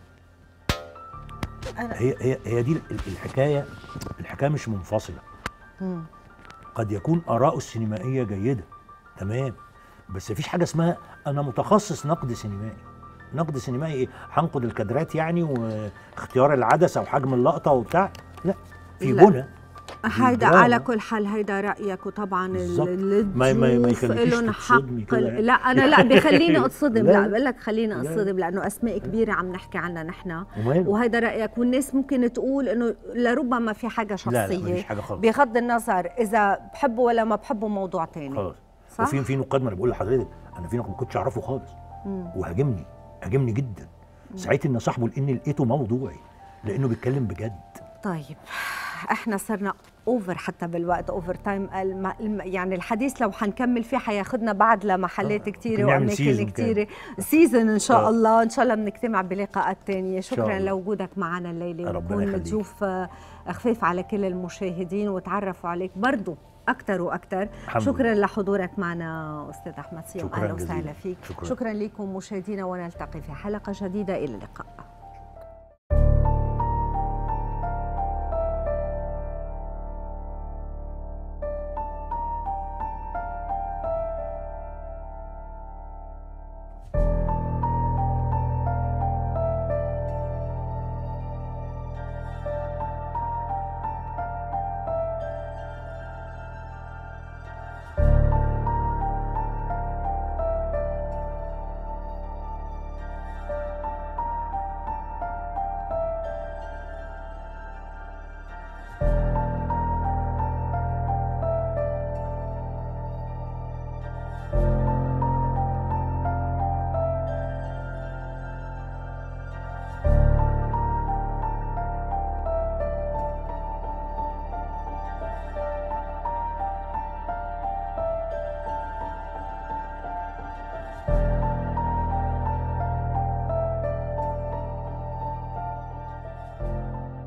هي دي الحكايه مش منفصله. قد يكون اراءه السينمائيه جيده تمام، بس مفيش حاجه اسمها انا متخصص نقد سينمائي. نقد سينمائي ايه؟ هنقد الكادرات يعني واختيار العدسه وحجم اللقطه وبتاع؟ لا، في بنى. هيدا على كل حال هيدا رايك، وطبعا ما لهم حق. لا انا لا بخليني اتصدم. لا بقول لك خليني اتصدم لانه اسماء كبيره عم نحكي عنها نحن، وهيدا رايك. والناس ممكن تقول انه لربما في حاجه شخصيه. لا مفيش حاجه خالص. بغض النظر اذا بحبه ولا ما بحبه موضوع ثاني خالص. وفي نقاد، ما انا بقول لحضرتك، انا في نقاد ما كنتش اعرفه خالص وهاجمني جدا. ساعتها اني صاحبه لان لقيته موضوعي، لانه بيتكلم بجد. طيب احنا صرنا اوفر حتى بالوقت، اوفر تايم. يعني الحديث لو حنكمل فيه حياخدنا بعد لمحلات كثيره واماكن كثيره. سيزن ان شاء الله، ان شاء الله بنجتمع بلقاءات ثانيه. شكرا لوجودك معنا الليله، ونكون ضيوف خفيف على كل المشاهدين وتعرفوا عليك برضه اكثر واكثر. شكرا لحضورك معنا استاذ احمد صيام، اهلا وسهلا فيك. شكرا لكم مشاهدينا، ونلتقي في حلقه جديده، الى اللقاء.